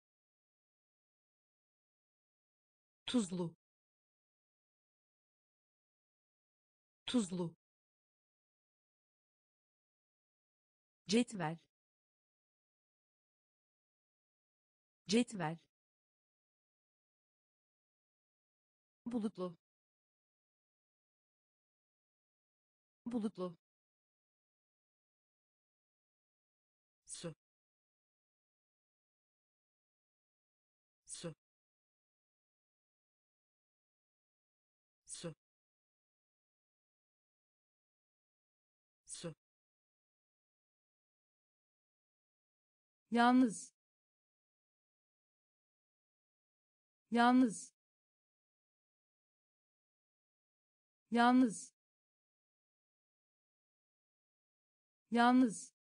tuzlu, tuzlu, cetvel, cetvel, bulutlu, bulutlu, yalnız, yalnız, yalnız, yalnız,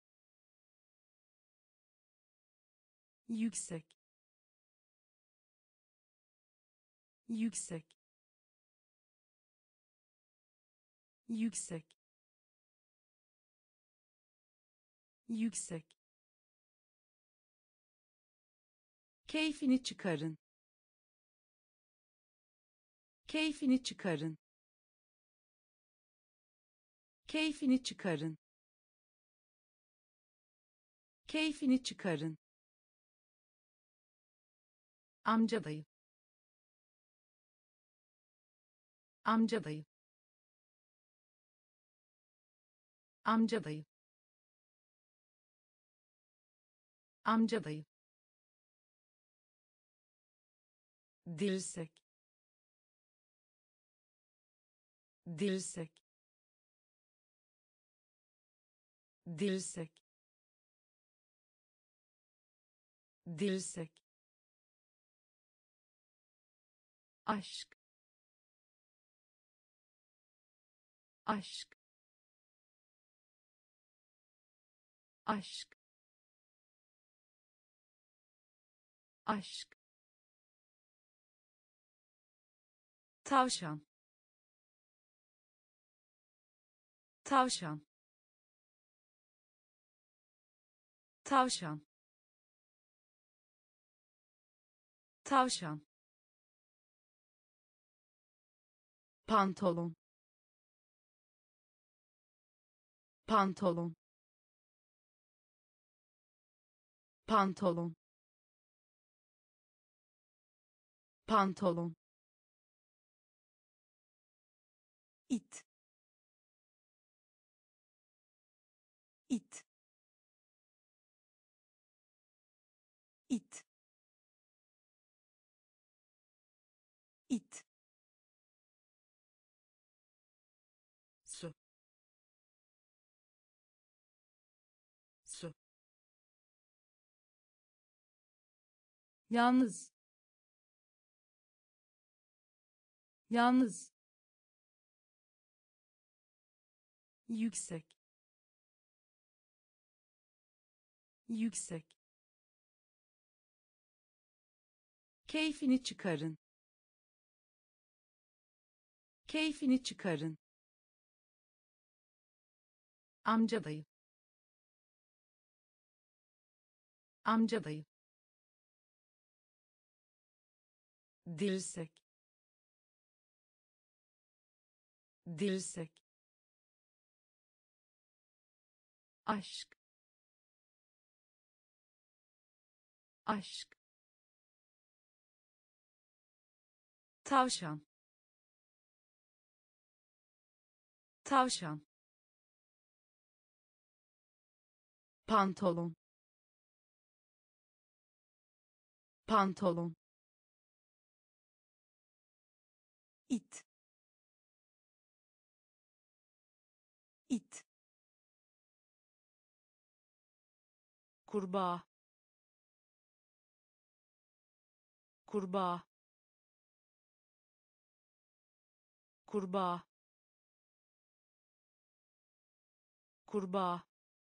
yüksek, yüksek, yüksek, yüksek, keyfini çıkarın, keyfini çıkarın, keyfini çıkarın, keyfini çıkarın, amca dayı, amca dayı, amca dayı, amca dayı, dirsek, dirsek, dirsek, dirsek, aşk, aşk, aşk, aşk, tavşan, tavşan, tavşan, tavşan, pantolon, pantolon, pantolon, pantolon, it, it, it, it, su, su, yalnız, yalnız, yüksek, yüksek, keyfini çıkarın, keyfini çıkarın, amca dayı, amca dayı, dirsek, dirsek, aşk, aşk, tavşan, tavşan, pantolon, pantolon, it, it, kurbağa, kurbağa, kurbağa, kurbağa,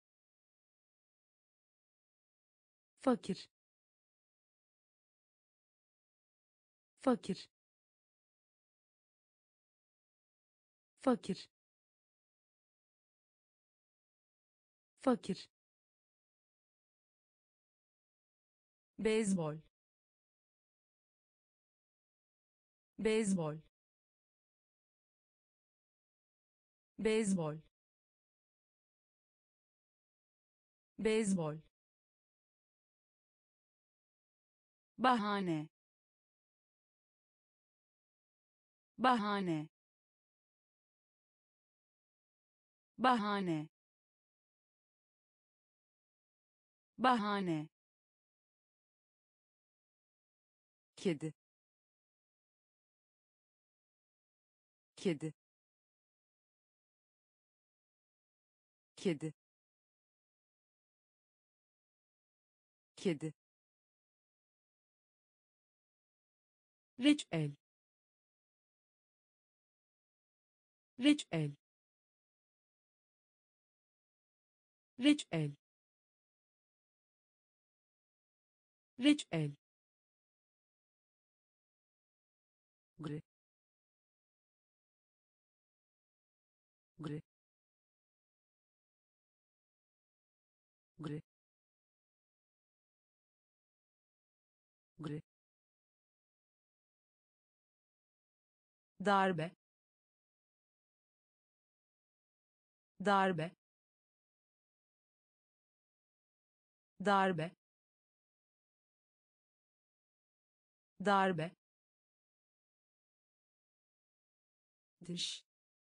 fakir, fakir, fakir, fakir, beyzbol, beyzbol, beyzbol, beyzbol, bahane, bahane, bahane, bahane, kedi, kedi, kedi, kedi, reçel, reçel, reçel, reçel, gri, gri, gri, gri, darbe, darbe, darbe, darbe, dış,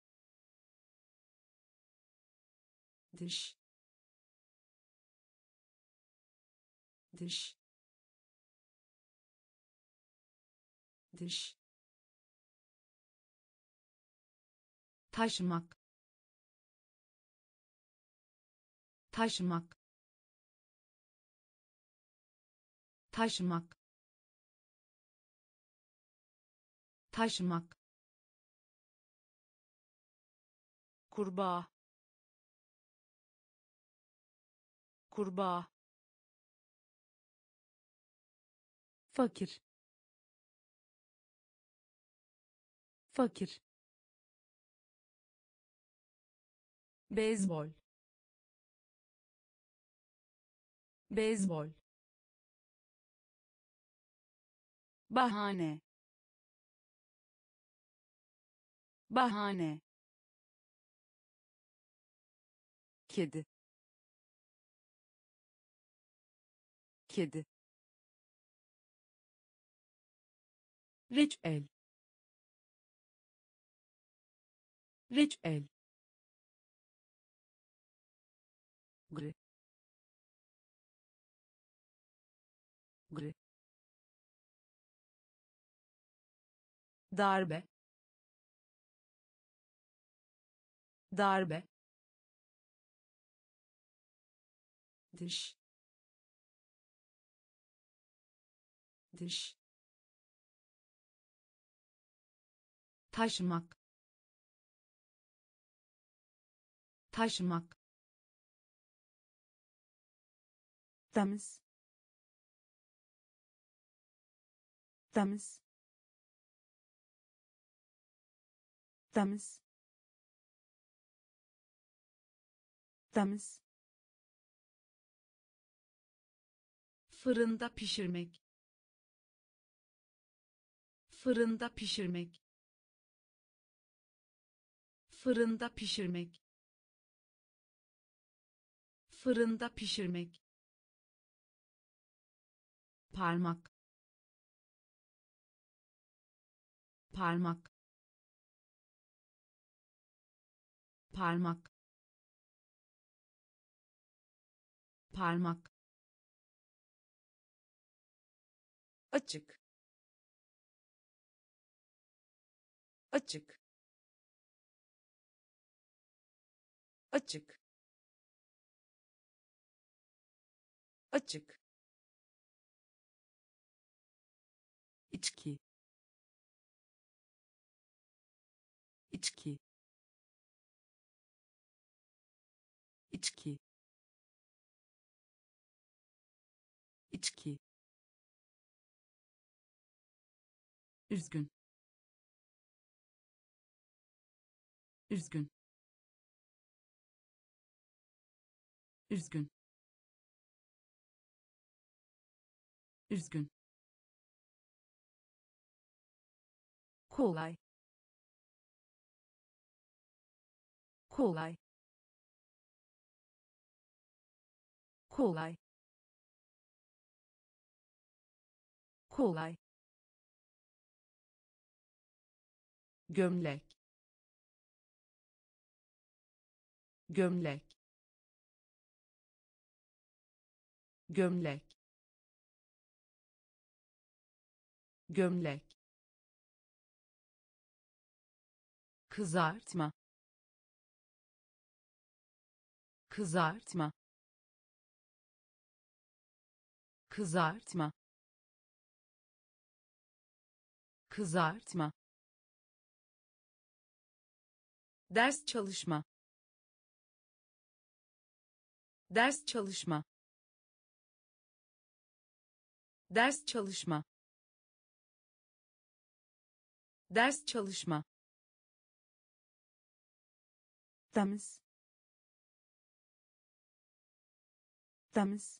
dış, dış, dış, taşımak, taşımak, taşımak, taşımak, kurbağa, kurbağa, fakir, fakir, beyzbol, beyzbol, bahane, bahane, kedi, kedi, reçel, reçel, gri, gri, darbe, darbe, dış, dış, taşımak, taşımak, temiz, temiz, temiz, temiz, fırında pişirmek, fırında pişirmek, fırında pişirmek, fırında pişirmek, parmak, parmak, parmak, parmak, açık, açık, açık, açık, içki, içki, içki, içki, üzgün, üzgün, üzgün, üzgün, kolay, kolay, kolay, kolay, gömlek, gömlek, gömlek, gömlek, kızartma, kızartma, kızartma, kızartma, ders çalışma, ders çalışma, ders çalışma, ders çalışma, temiz, temiz,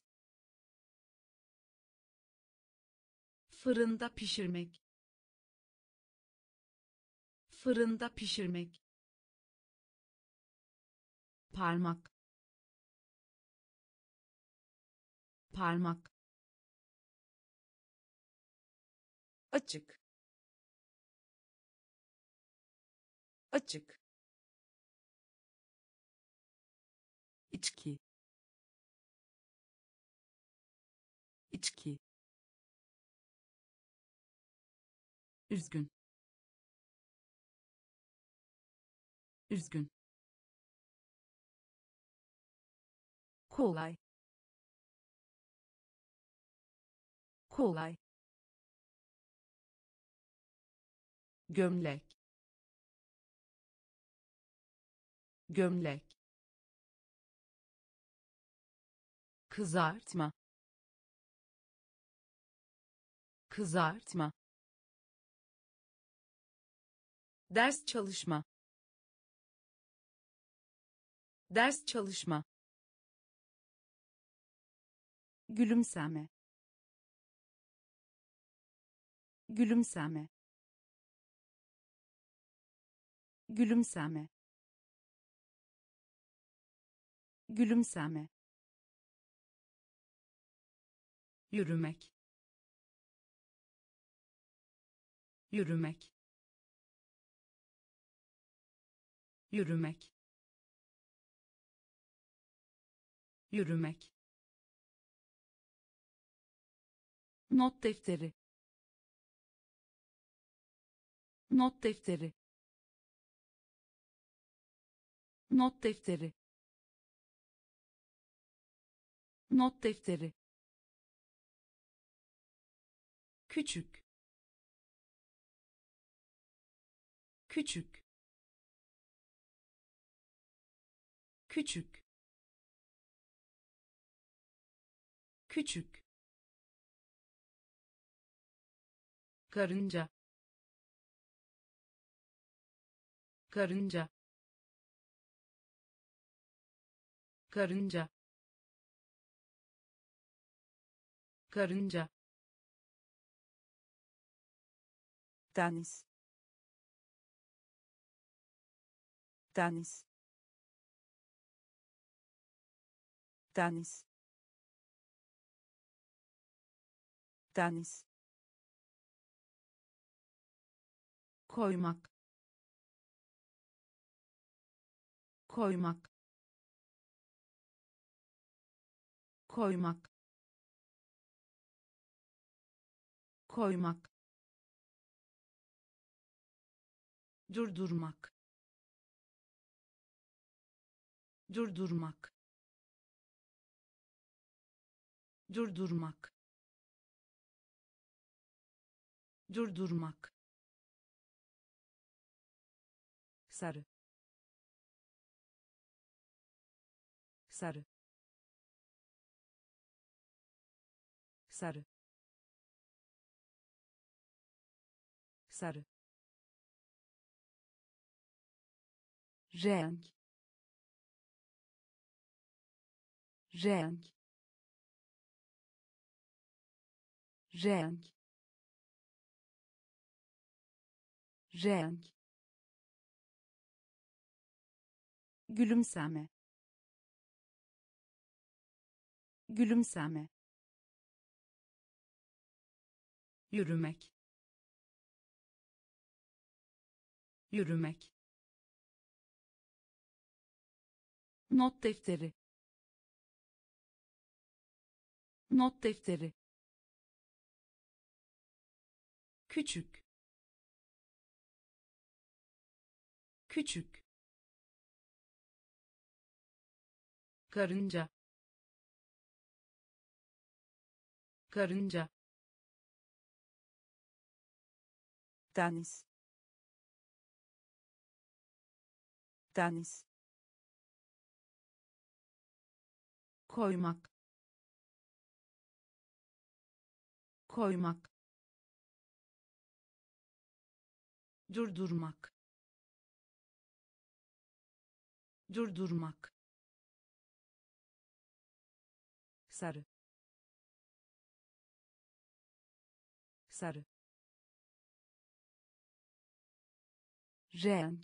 fırında pişirmek, fırında pişirmek, parmak, parmak, açık, açık, içki, içki, üzgün, üzgün, kolay, kolay, gömlek, gömlek, kızartma, kızartma, ders çalışma, ders çalışma, gülümseme, gülümseme, gülümseme, gülümseme, yürümek, yürümek, yürümek, yürümek, not defteri, not defteri, not defteri, not defteri, küçük, küçük, küçük, küçük, karınca, karınca, karınca, karınca, deniz, deniz, deniz, deniz, koymak, koymak, koymak, koymak, durdurmak, durdurmak, durdurmak, durdurmak, sarı, sarı, sarı, sarı, renk, renk, renk, renk, gülümseme, gülümseme, yürümek, yürümek, not defteri, not defteri, küçük, küçük, karınca, karınca, deniz, deniz, koymak, koymak, durdurmak, durdurmak, sarı, sarı, renk,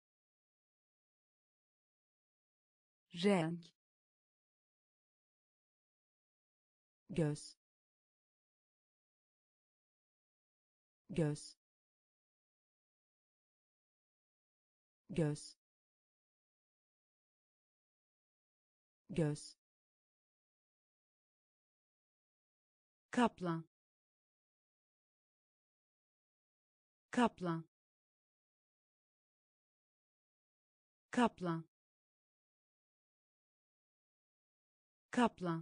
renk, göz, göz, göz, göz, kaplan, kaplan, kaplan, kaplan,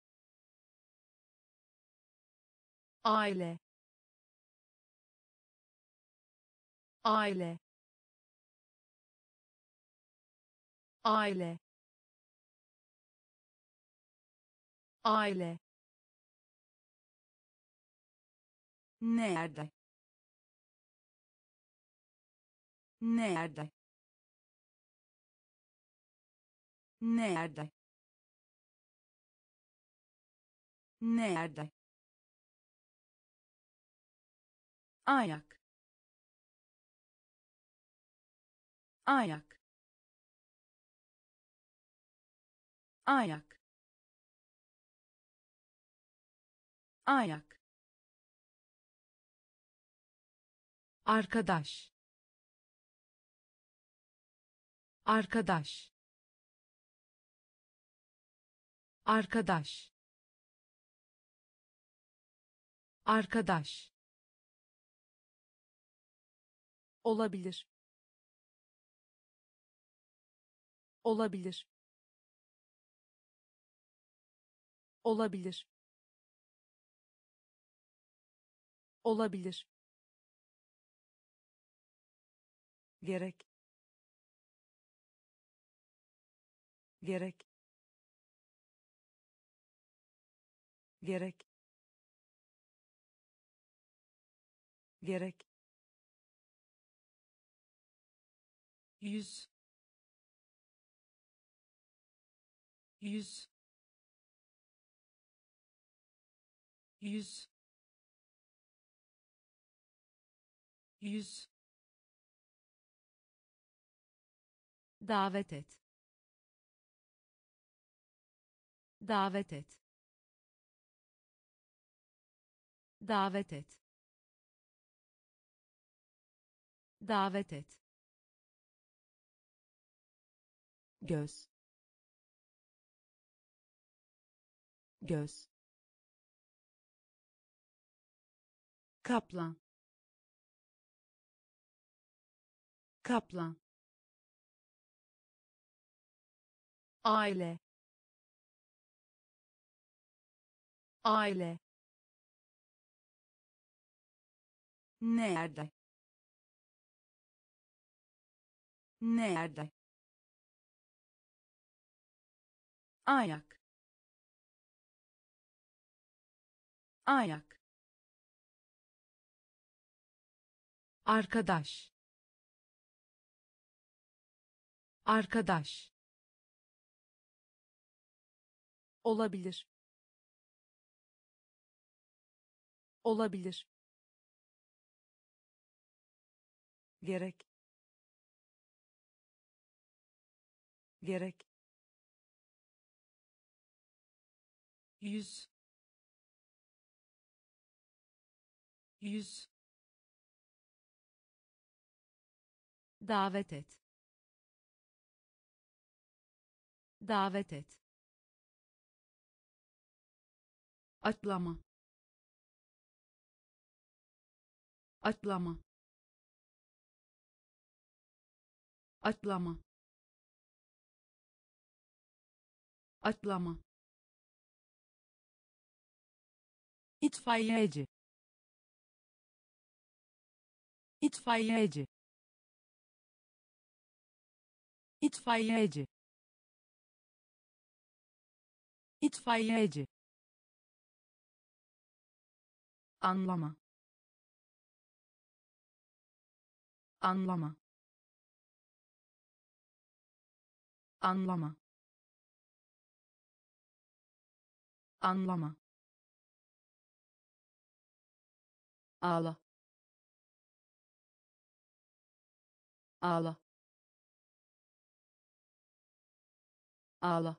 aile, aile, aile, aile, nerede, nerede, nerede, nerede, ayak, ayak, ayak, ayak, arkadaş, arkadaş, arkadaş, arkadaş, olabilir, olabilir, olabilir, olabilir, gerek, gerek, gerek, gerek, yüz, yüz, yüz, yüz, davet et, davet et, davet et, davet et, göz, göz, kaplan, kaplan, aile, aile, nerede, nerede, ayak, ayak, arkadaş, arkadaş, olabilir, olabilir, gerek, gerek, yüz, yüz, davet et, davet et, atlama, atlama, atlama, atlama, itfaiyeci, itfaiyeci, itfaiyeci, itfaiyeci, anlama, anlama, anlama, anlama, ağla, ağla, ağla,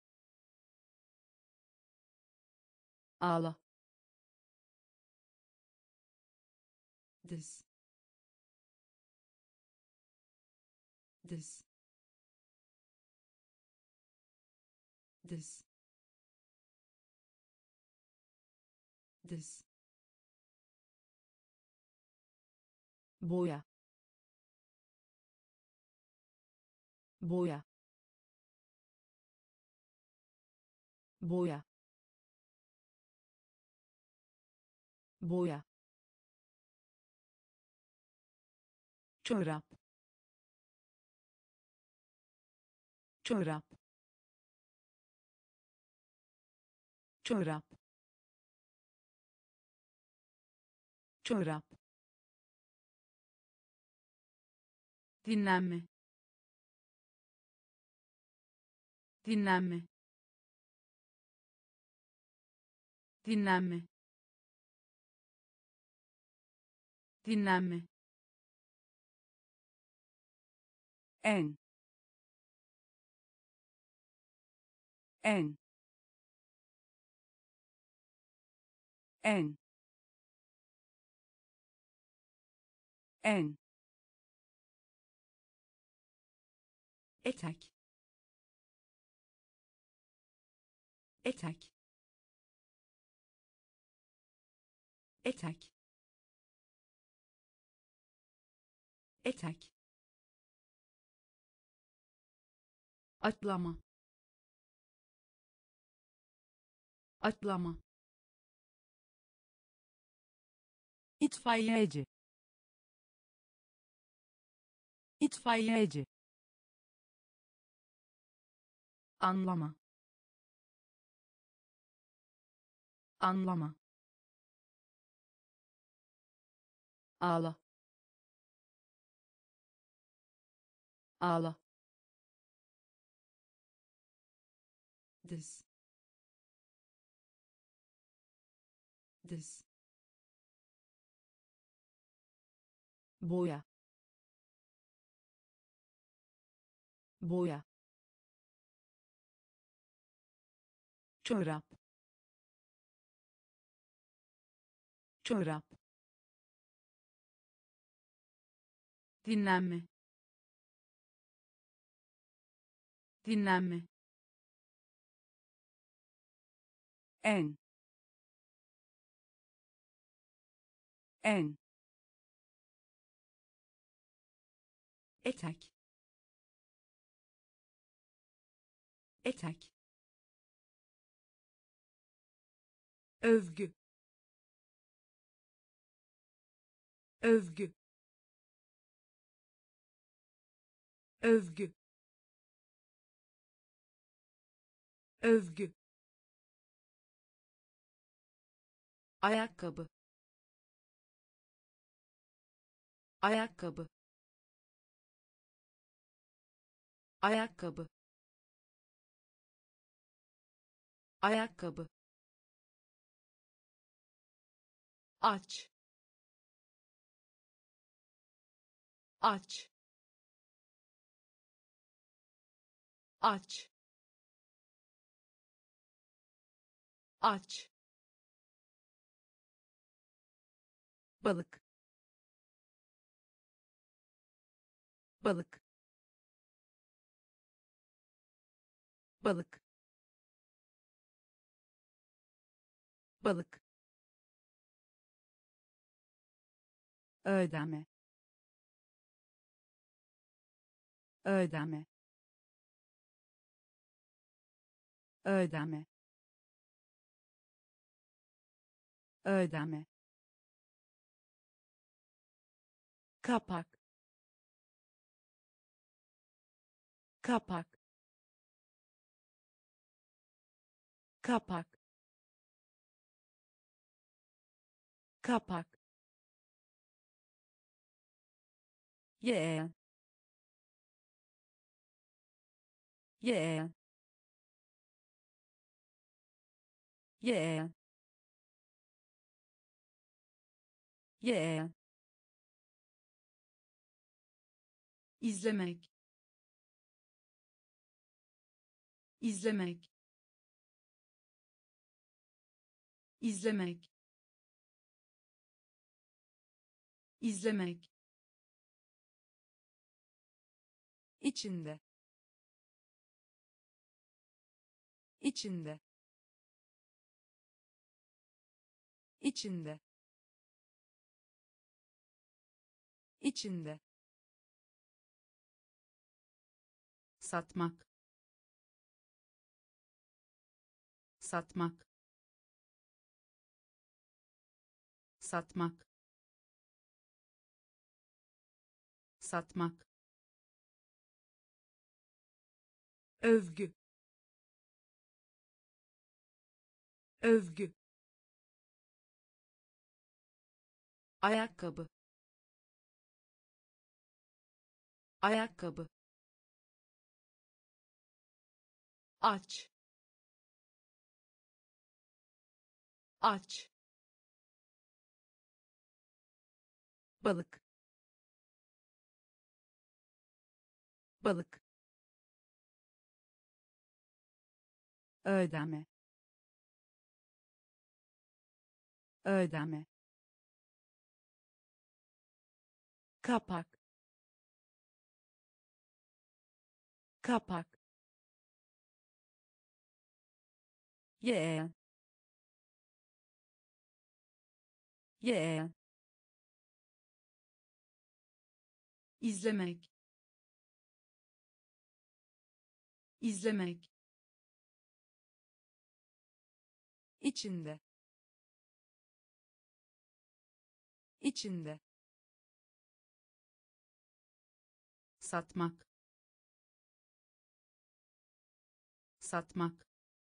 ağla, diz, diz, diz, diz, boya, boya, boya, boya, çorap, çorap, çorap, çorap, dinlenme, dinlenme, dinlenme, dinlenme, en, en, en, en, etek, etek, etek, etek, atlama, atlama, itfaiyeci, itfaiyeci, anlama, anlama, ağla, ağla, diz, diz, boya, boya, çorap, çorap, dinlenme, dinlenme, en, en, etek, etek, övgü, övgü, övgü, övgü, ayakkabı, ayakkabı, ayakkabı, ayakkabı, aç, aç, aç, aç, balık, balık, balık, balık, ödeme, ödeme, ödeme, ödeme, kapak, kapak, kapak, kapak, yeğen, yeğen, yeğen, yeğen, izlemek, izlemek, izlemek, izlemek, içinde, içinde, içinde, içinde, satmak, satmak, satmak, satmak, övgü, övgü, ayakkabı, ayakkabı, aç, aç, balık, balık, ödeme, ödeme, kapak, kapak, yeğen, yeğen, izlemek, izlemek, içinde, içinde, satmak, satmak,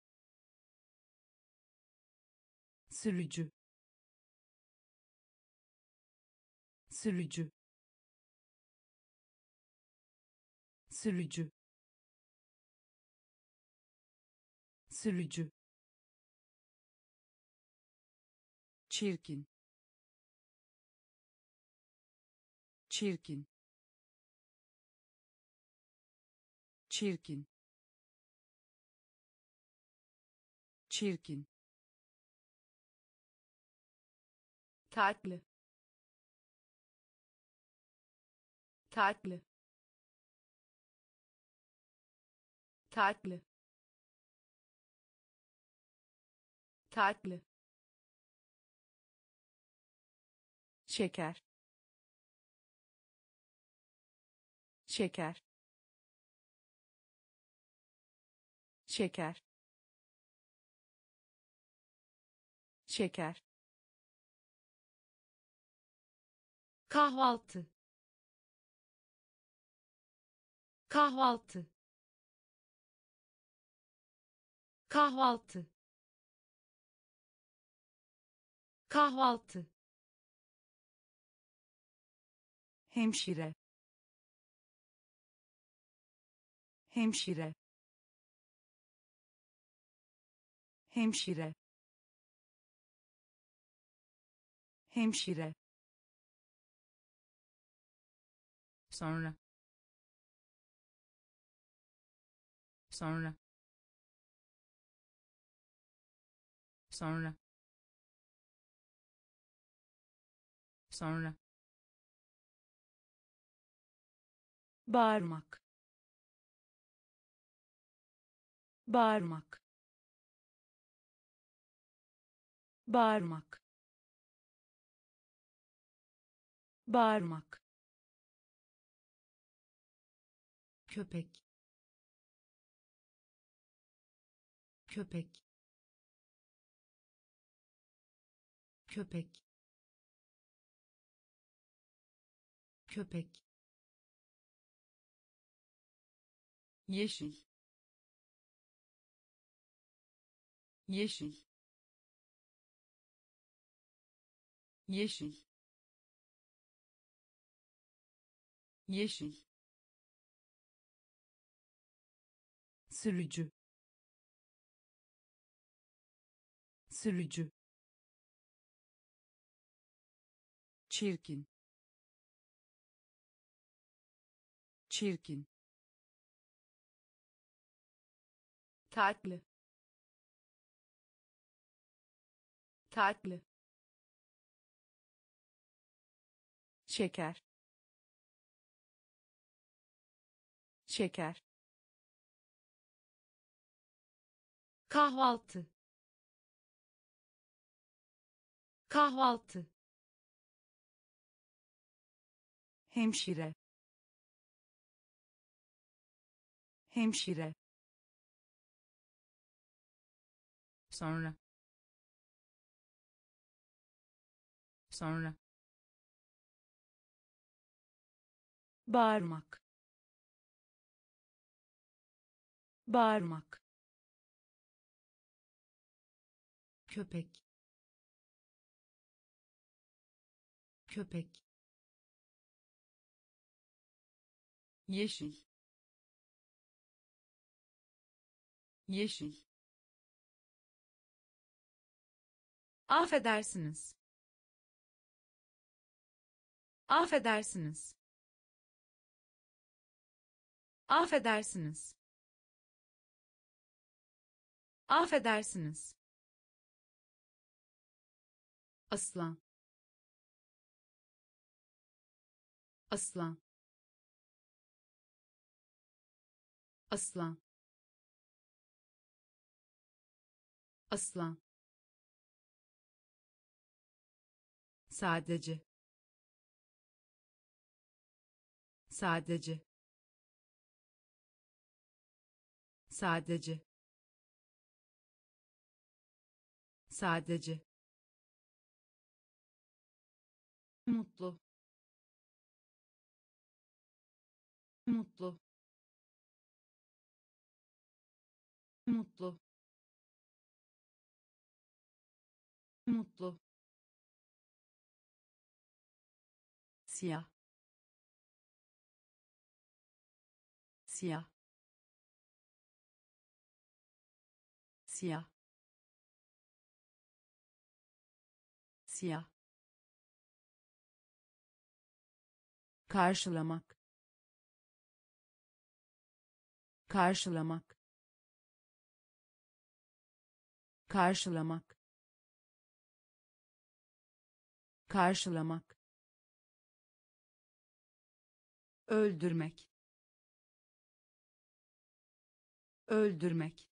sürücü, sürücü, sürücü, sürücü, çirkin, çirkin, çirkin, çirkin, tatlı, tatlı, tatlı, tatlı, şeker, şeker, şeker, şeker, kahvaltı, kahvaltı, kahvaltı, kahvaltı, hemşire, hemşire, hemşire, hemşire, sonra, sonra, sonra, sonra, bağırmak, bağırmak, bağırmak, bağırmak, köpek, köpek, köpek, köpek, yeşil, yeşil, yeşil, yeşil, sürücü, sürücü, çirkin, çirkin, tatlı, tatlı, şeker, şeker, kahvaltı, kahvaltı, hemşire, hemşire, sonra, sonra, bağırmak, bağırmak, köpek, köpek, yeşil, yeşil, affedersiniz, affedersiniz, affedersiniz, affedersiniz, aslan, aslan, aslan, aslan, sadece, sadece, sadece, sadece, mutlu, mutlu, mutlu, mutlu, siyah, siyah, siyah, siyah, karşılamak, karşılamak, karşılamak, karşılamak, öldürmek, öldürmek,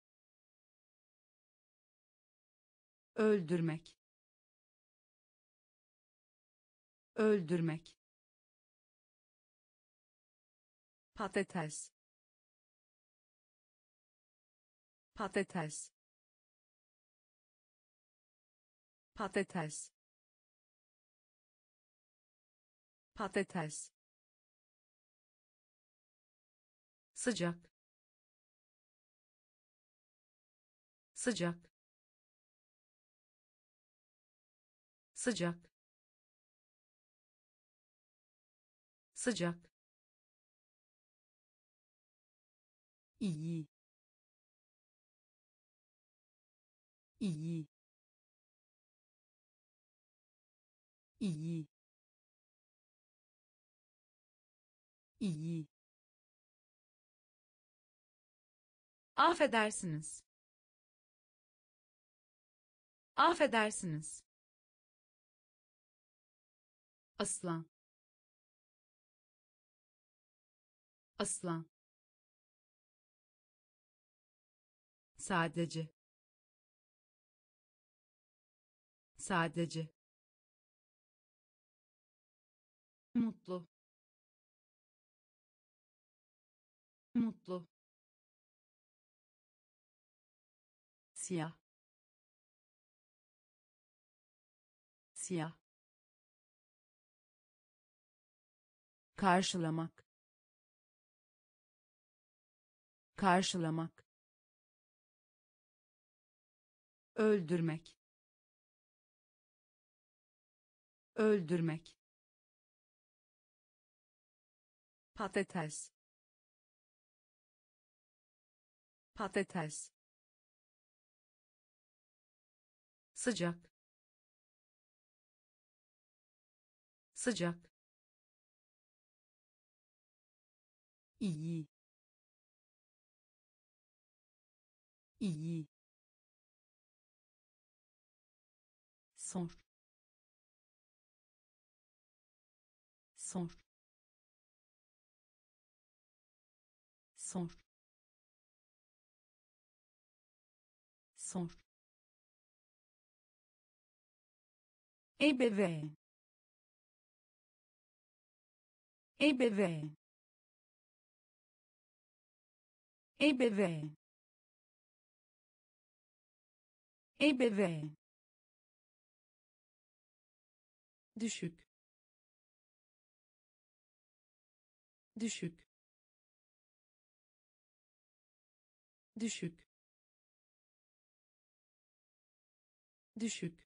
öldürmek, öldürmek, patates, patates, patates, patates, sıcak, sıcak, sıcak, sıcak, iyi, iyi, iyi, iyi, affedersiniz, affedersiniz, aslan, aslan, sadece, sadece, mutlu, mutlu, siyah, siyah, karşılamak, karşılamak, öldürmek, öldürmek, patates, patates, sıcak, sıcak, iyi, iyi, sor, sor, sor, sor, ebeveyn, ebeveyn, ebeveyn, ebeveyn, düşük, düşük, düşük, düşük,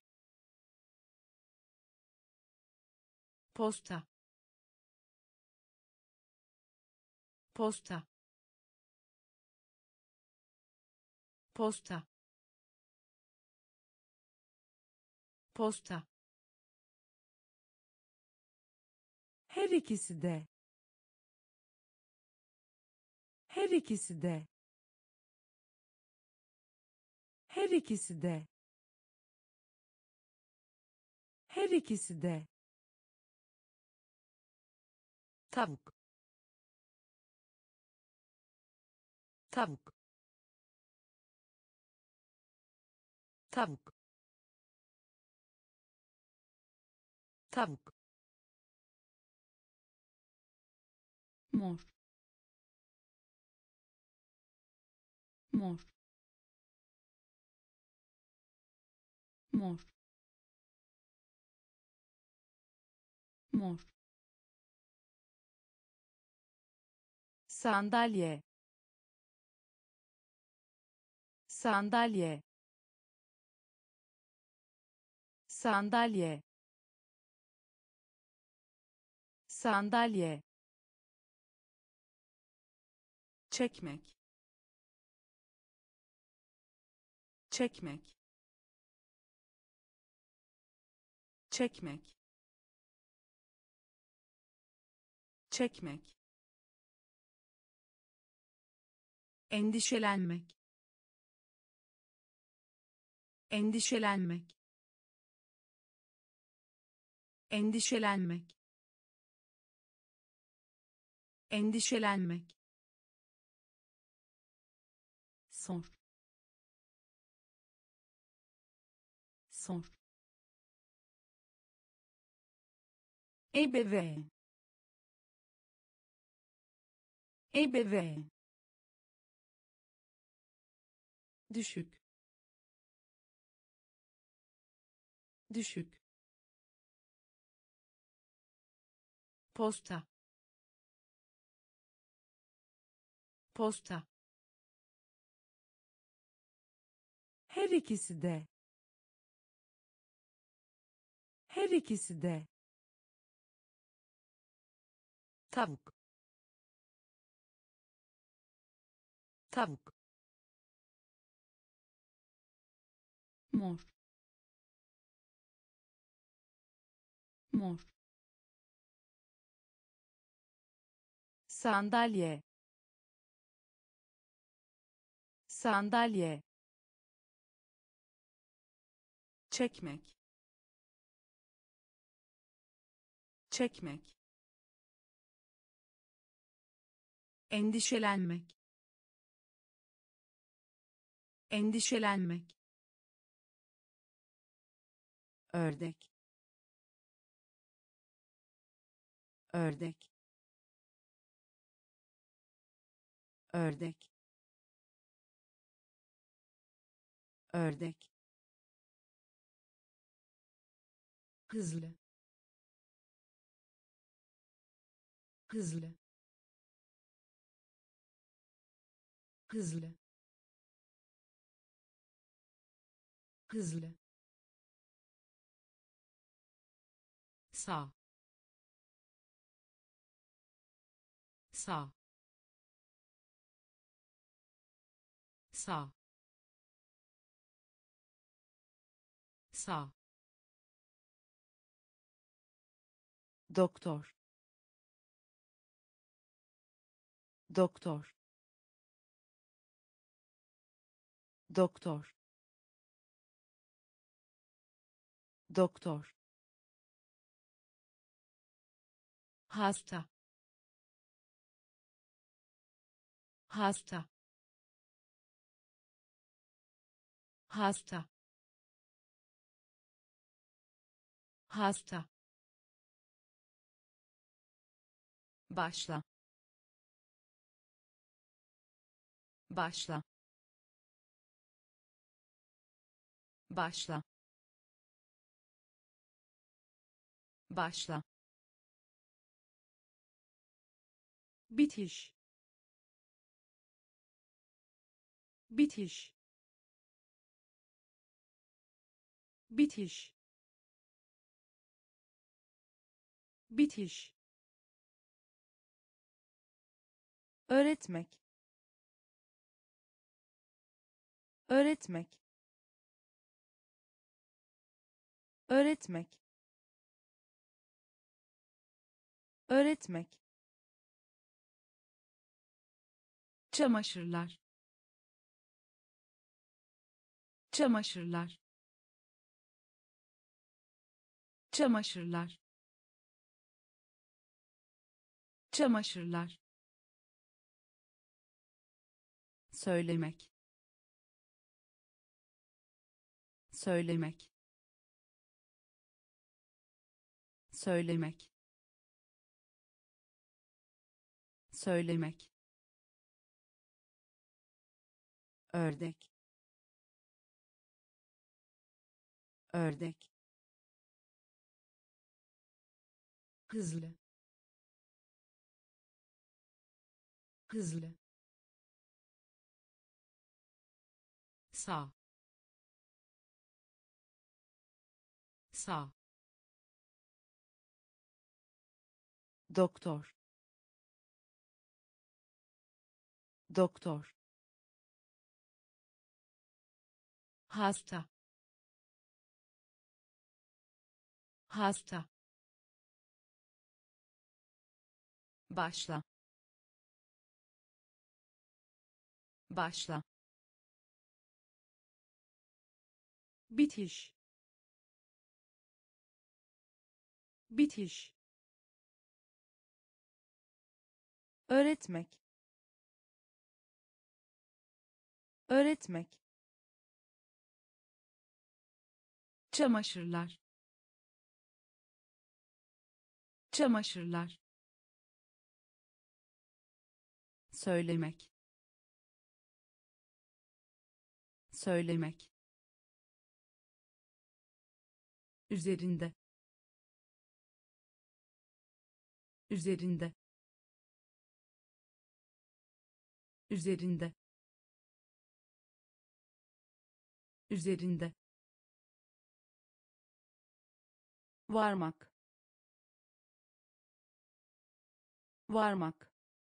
posta, posta, posta, posta, her ikisi de, her ikisi de, her ikisi de, her ikisi de, tavuk, tavuk, tavuk, tavuk, mor, mor, mor, mor, sandalye, sandalye, sandalye, sandalye, çekmek, çekmek, çekmek, çekmek, endişelenmek, endişelenmek, endişelenmek, endişelenmek, sor, sor, ebeveyn, ebeveyn, düşük, düşük, posta, posta, her ikisi de, her ikisi de, tavuk, tavuk, mor, mor, sandalye, sandalye, çekmek, çekmek, endişelenmek, endişelenmek, ördek, ördek, ördek, ördek, hızlı hızlı hızlı hızlı sağ sağ sağ sağ doktor doktor doktor doktor hasta hasta hasta hasta başla başla başla başla bitiş bitiş bitiş bitiş öğretmek öğretmek öğretmek öğretmek çamaşırlar çamaşırlar çamaşırlar çamaşırlar söylemek söylemek söylemek söylemek ördek ördek hızlı hızlı sağ sağ doktor doktor hasta hasta başla başla bitiş bitiş öğretmek öğretmek çamaşırlar çamaşırlar söylemek söylemek üzerinde üzerinde üzerinde üzerinde varmak varmak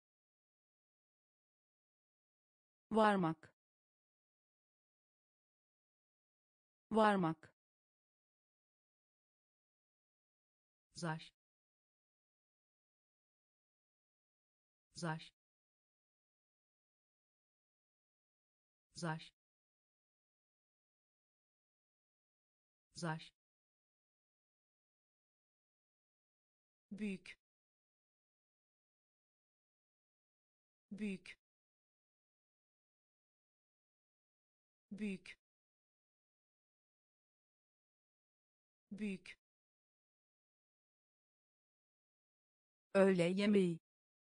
varmak varmak zar zar zar zar büyük büyük büyük büyük öğle yemeği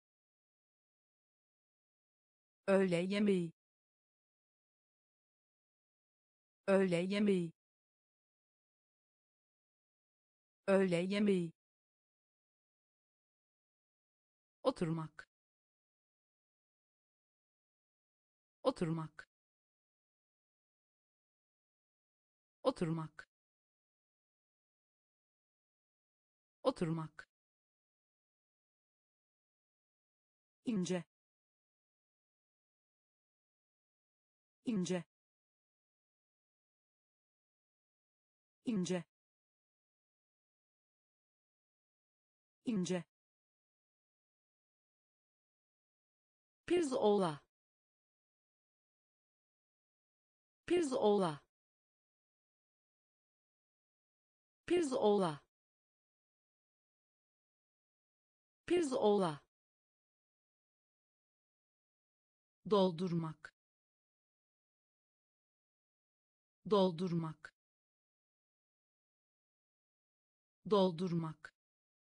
öğle yemeği öğle yemeği öğle yemeği, oturmak, oturmak, oturmak, oturmak, ince, ince, ince, ince, pirzola, pirzola, pirzola, pirzola, doldurmak, doldurmak, doldurmak,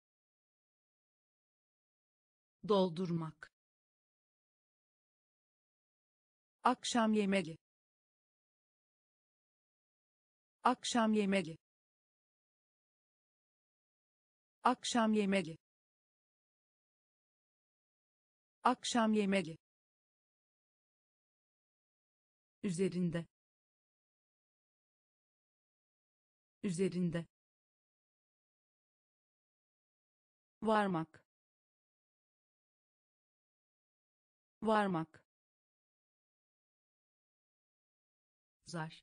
doldurmak, akşam yemeği, akşam yemeği, akşam yemeği, akşam yemeği, üzerinde, üzerinde, varmak, varmak, zar,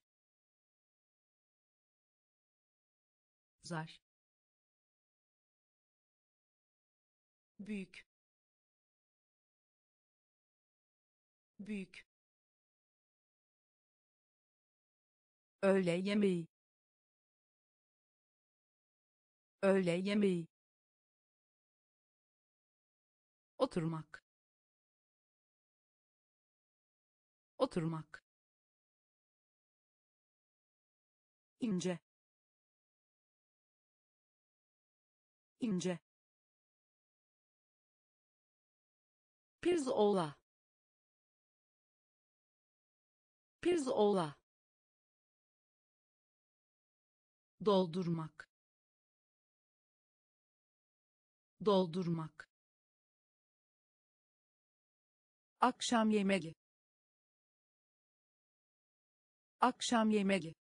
zar, büyük, büyük, öğle yemeği, öğle yemeği, oturmak, oturmak, ince, ince, pirzola, pirzola, doldurmak, doldurmak, akşam yemeği, akşam yemeği,